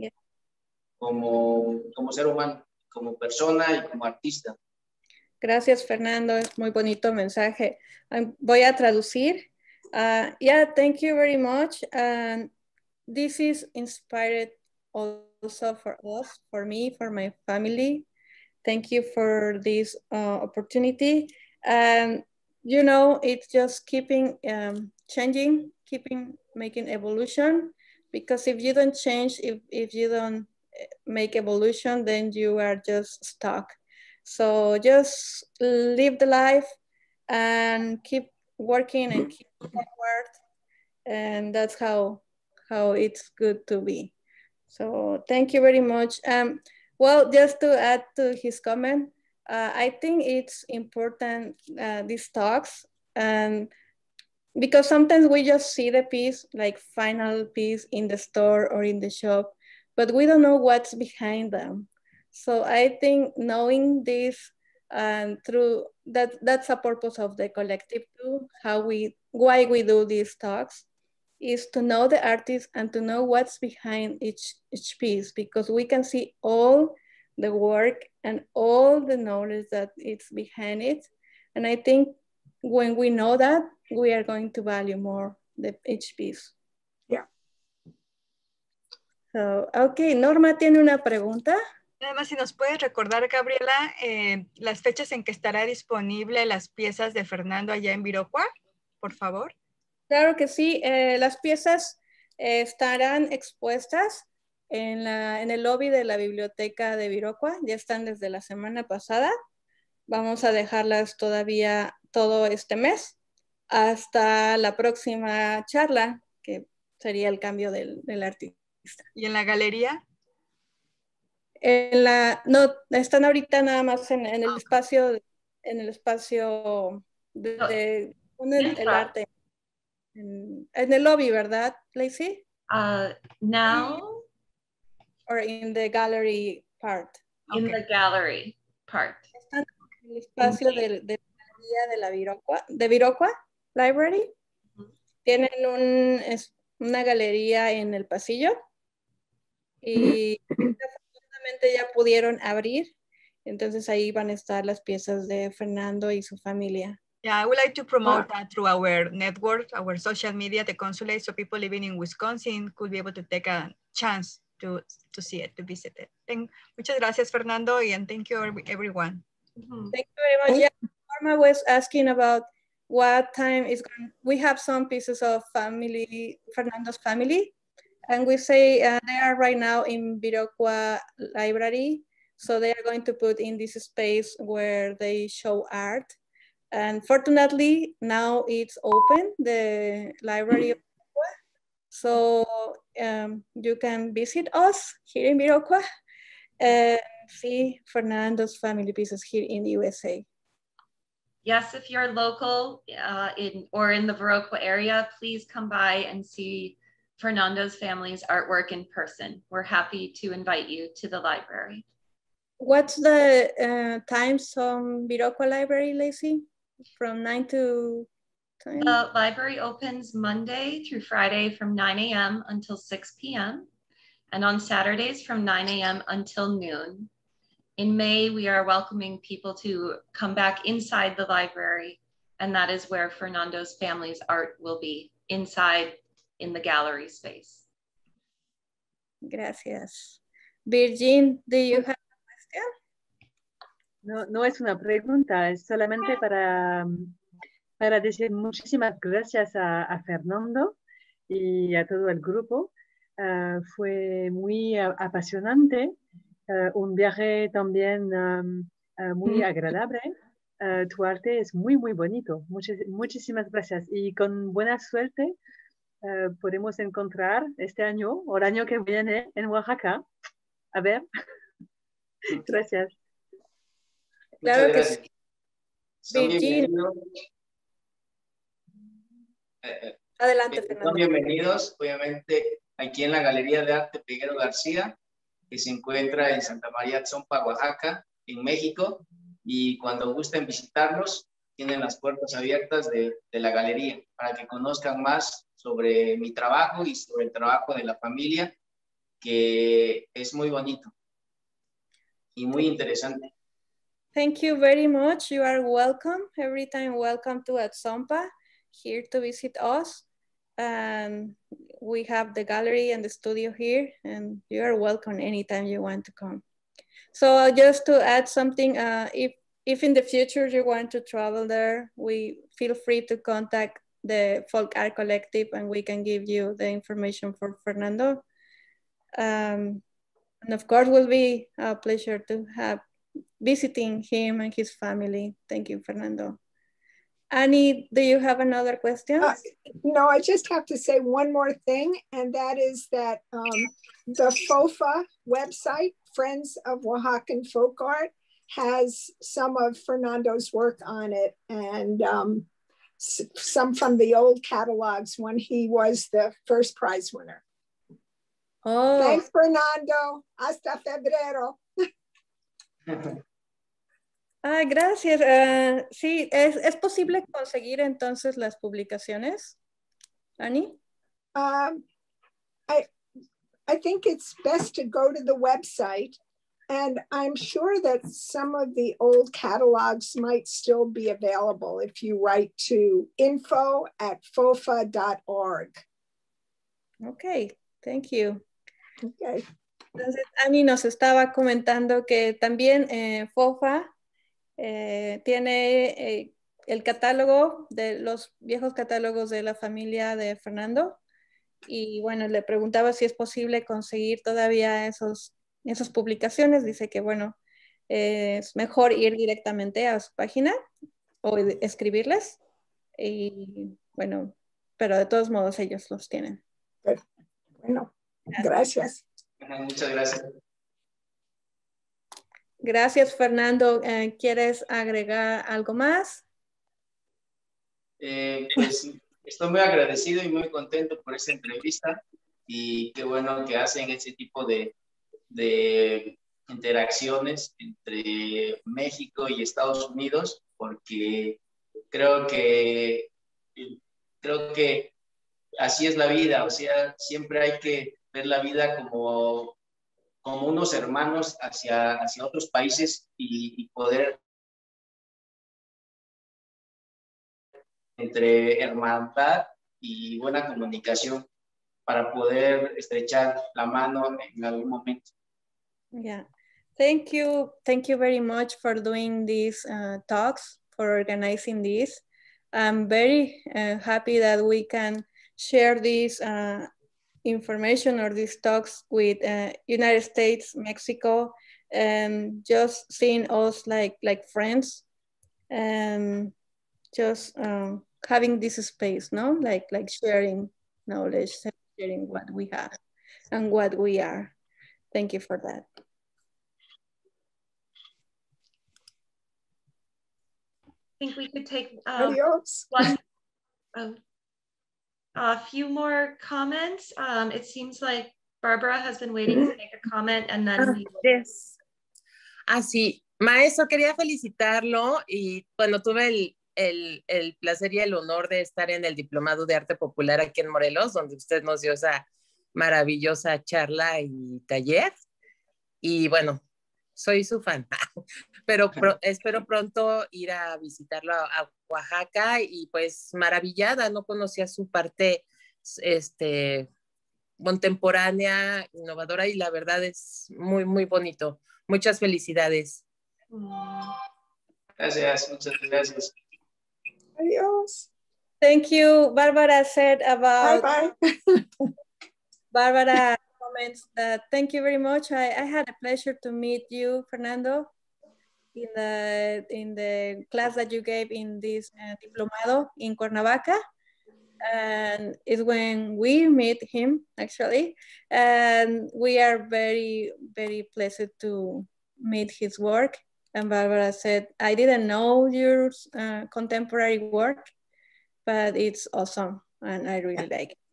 como ser humano, como persona y como artista. Gracias, Fernando. Es muy bonito mensaje. Voy a traducir. Yeah, thank you very much. And this is inspired also for us, for me, for my family. Thank you for this opportunity. And you know, it's just keeping changing, making evolution. Because if you don't change, if you don't make evolution, then you are just stuck. So just live the life and keep working and keep forward. And that's how how it's good to be. So thank you very much. Well, just to add to his comment, I think it's important, these talks, and because sometimes we just see the piece, like final piece in the store or in the shop, but we don't know what's behind them. So I think knowing this, and through that, that's a purpose of the collective too, why we do these talks, is to know the artist and to know what's behind each piece, because we can see all the work and all the knowledge that it's behind it. And I think when we know that, we are going to value more each piece. Yeah. So, okay, Norma tiene una pregunta. Además, si nos puedes recordar, Gabriela, las fechas en que estará disponible las piezas de Fernando allá en Viroqua, por favor. Claro que sí, las piezas estarán expuestas en el lobby de la biblioteca de Viroqua, ya están desde la semana pasada. Vamos a dejarlas todavía todo este mes hasta la próxima charla, que sería el cambio del artista. ¿Y en la galería? No, están ahorita nada más en el espacio, de el arte. En el lobby, ¿verdad, Lacey? Now? Or in the gallery part? In the gallery part. Están en el espacio de la Viroqua Library. Tienen una galería en el pasillo y desafortunadamente ya pudieron abrir. Entonces ahí van a estar las piezas de Fernando y su familia. Yeah, I would like to promote that through our network, our social media, the consulate, so people living in Wisconsin could be able to take a chance to see it, to visit it. Muchas gracias, Fernando, and thank you, everyone. Thank you very much. Yeah, Norma was asking about what time is going. We have some pieces of Fernando's family, and we say they are right now in Viroqua Library, so they are going to put in this space where they show art. And fortunately, now it's open, the library of Viroqua. So you can visit us here in Viroqua and see Fernando's family pieces here in the USA. Yes, if you're local or in the Viroqua area, please come by and see Fernando's family's artwork in person. We're happy to invite you to the library. What's the times on Viroqua Library, Lacey? From 9 to 10? The library opens Monday through Friday from 9 a.m. until 6 p.m. and on Saturdays from 9 a.m. until noon. In May, we are welcoming people to come back inside the library, and that is where Fernando's family's art will be, inside in the gallery space. Gracias. Virgin, do you have a question? No es una pregunta, es solamente para decir muchísimas gracias a Fernando y a todo el grupo. Fue muy apasionante, un viaje también muy agradable. Tu arte es muy, muy bonito. Muchísimas gracias. Y con buena suerte podemos encontrar este año o el año que viene en Oaxaca. A ver. Gracias. Claro que gracias. sí. Son bienvenidos. Adelante, Fernando. Son bienvenidos, obviamente, aquí en la Galería de Arte Peguero García, que se encuentra en Santa María Tzompa, Oaxaca, en México, y cuando gusten visitarlos, tienen las puertas abiertas de la galería para que conozcan más sobre mi trabajo y sobre el trabajo de la familia, que es muy bonito y muy interesante. Thank you very much. You are welcome. Every time, welcome to Tzompa, here to visit us. And we have the gallery and the studio here, and you are welcome anytime you want to come. So just to add something, if in the future you want to travel there, we feel free to contact the Folk Art Collective and we can give you the information for Fernando. And of course, it will be a pleasure to have visiting him and his family. Thank you, Fernando. Annie, do you have another question? No, I just have to say one more thing, and that is that the FOFA website, Friends of Oaxacan Folk Art, has some of Fernando's work on it, and some from the old catalogs when he was the first prize winner. Oh. Thanks, Fernando. Hasta febrero. Gracias. Sí, ¿es posible conseguir entonces las publicaciones, Annie? I think it's best to go to the website, and I'm sure that some of the old catalogs might still be available if you write to info@fofa.org. Okay, thank you. Okay. Entonces, Annie nos estaba comentando que también FOFA tiene el catálogo de los viejos catálogos de la familia de Fernando, y bueno, le preguntaba si es posible conseguir todavía esas publicaciones. Dice que bueno, es mejor ir directamente a su página o escribirles, y bueno, pero de todos modos ellos los tienen. Bueno, gracias. Muchas gracias. Gracias, Fernando. ¿Quieres agregar algo más? Pues estoy muy agradecido y muy contento por esta entrevista, y qué bueno que hacen ese tipo de interacciones entre México y Estados Unidos, porque creo que así es la vida. O sea, siempre hay que ver la vida como unos hermanos hacia otros países, y poder entre hermandad y buena comunicación para poder estrechar la mano en algún momento. Yeah, thank you very much for doing these talks, for organizing this. I'm very happy that we can share this information or these talks with United States, Mexico, and just seeing us like friends, and just having this space, no, like sharing knowledge, sharing what we have and what we are. Thank you for that. I think we could take a few more comments. It seems like Barbara has been waiting to make a comment, and then yes. Sí, maestro, quería felicitarlo, y bueno, tuve el placer y el honor de estar en el Diplomado de Arte Popular aquí en Morelos, donde usted nos dio esa maravillosa charla y taller, y bueno, soy su fan, pero espero pronto ir a visitarlo a Oaxaca, y pues maravillada, no conocía su parte contemporánea, innovadora, y la verdad es muy, muy bonito. Muchas felicidades. Gracias, muchas gracias. Adiós. Thank you. Barbara said about... Bye-bye. Barbara comments that thank you very much. I had a pleasure to meet you, Fernando, in the class that you gave in this diplomado in Cuernavaca, and it's when we meet him actually, and we are very, very pleased to meet his work. And Barbara said, I didn't know your contemporary work, but it's awesome and I really like it.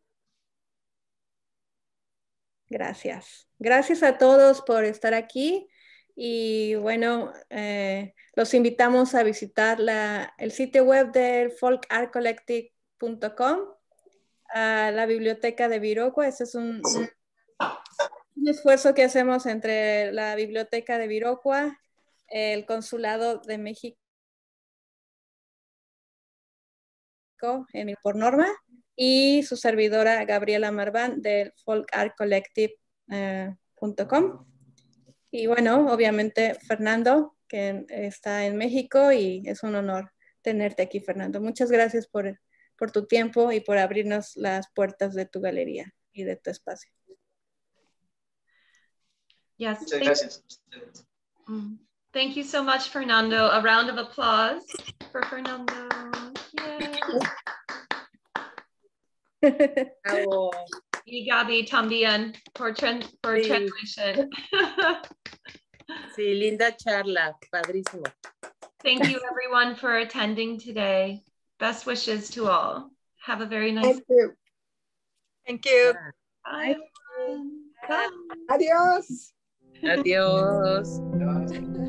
Gracias. Gracias a todos por estar aquí, y bueno, los invitamos a visitar el sitio web del folkartcollective.com, a la biblioteca de Viroqua. Este es un esfuerzo que hacemos entre la biblioteca de Viroqua, el Consulado de México por Norma, y su servidora Gabriela Marván del folkartcollective.com. Y bueno, obviamente Fernando, que está en México, y es un honor tenerte aquí, Fernando. Muchas gracias por tu tiempo y por abrirnos las puertas de tu galería y de tu espacio. Yes. Muchas gracias. Thank you so much, Fernando. A round of applause for Fernando. Bravo. Y Gaby también por translation. Sí, linda charla, padrísimo. Thank you everyone for attending today. Best wishes to all. Have a very nice Thank you. Thank you. Bye. Everyone. Bye. Adios. Adiós. Gracias.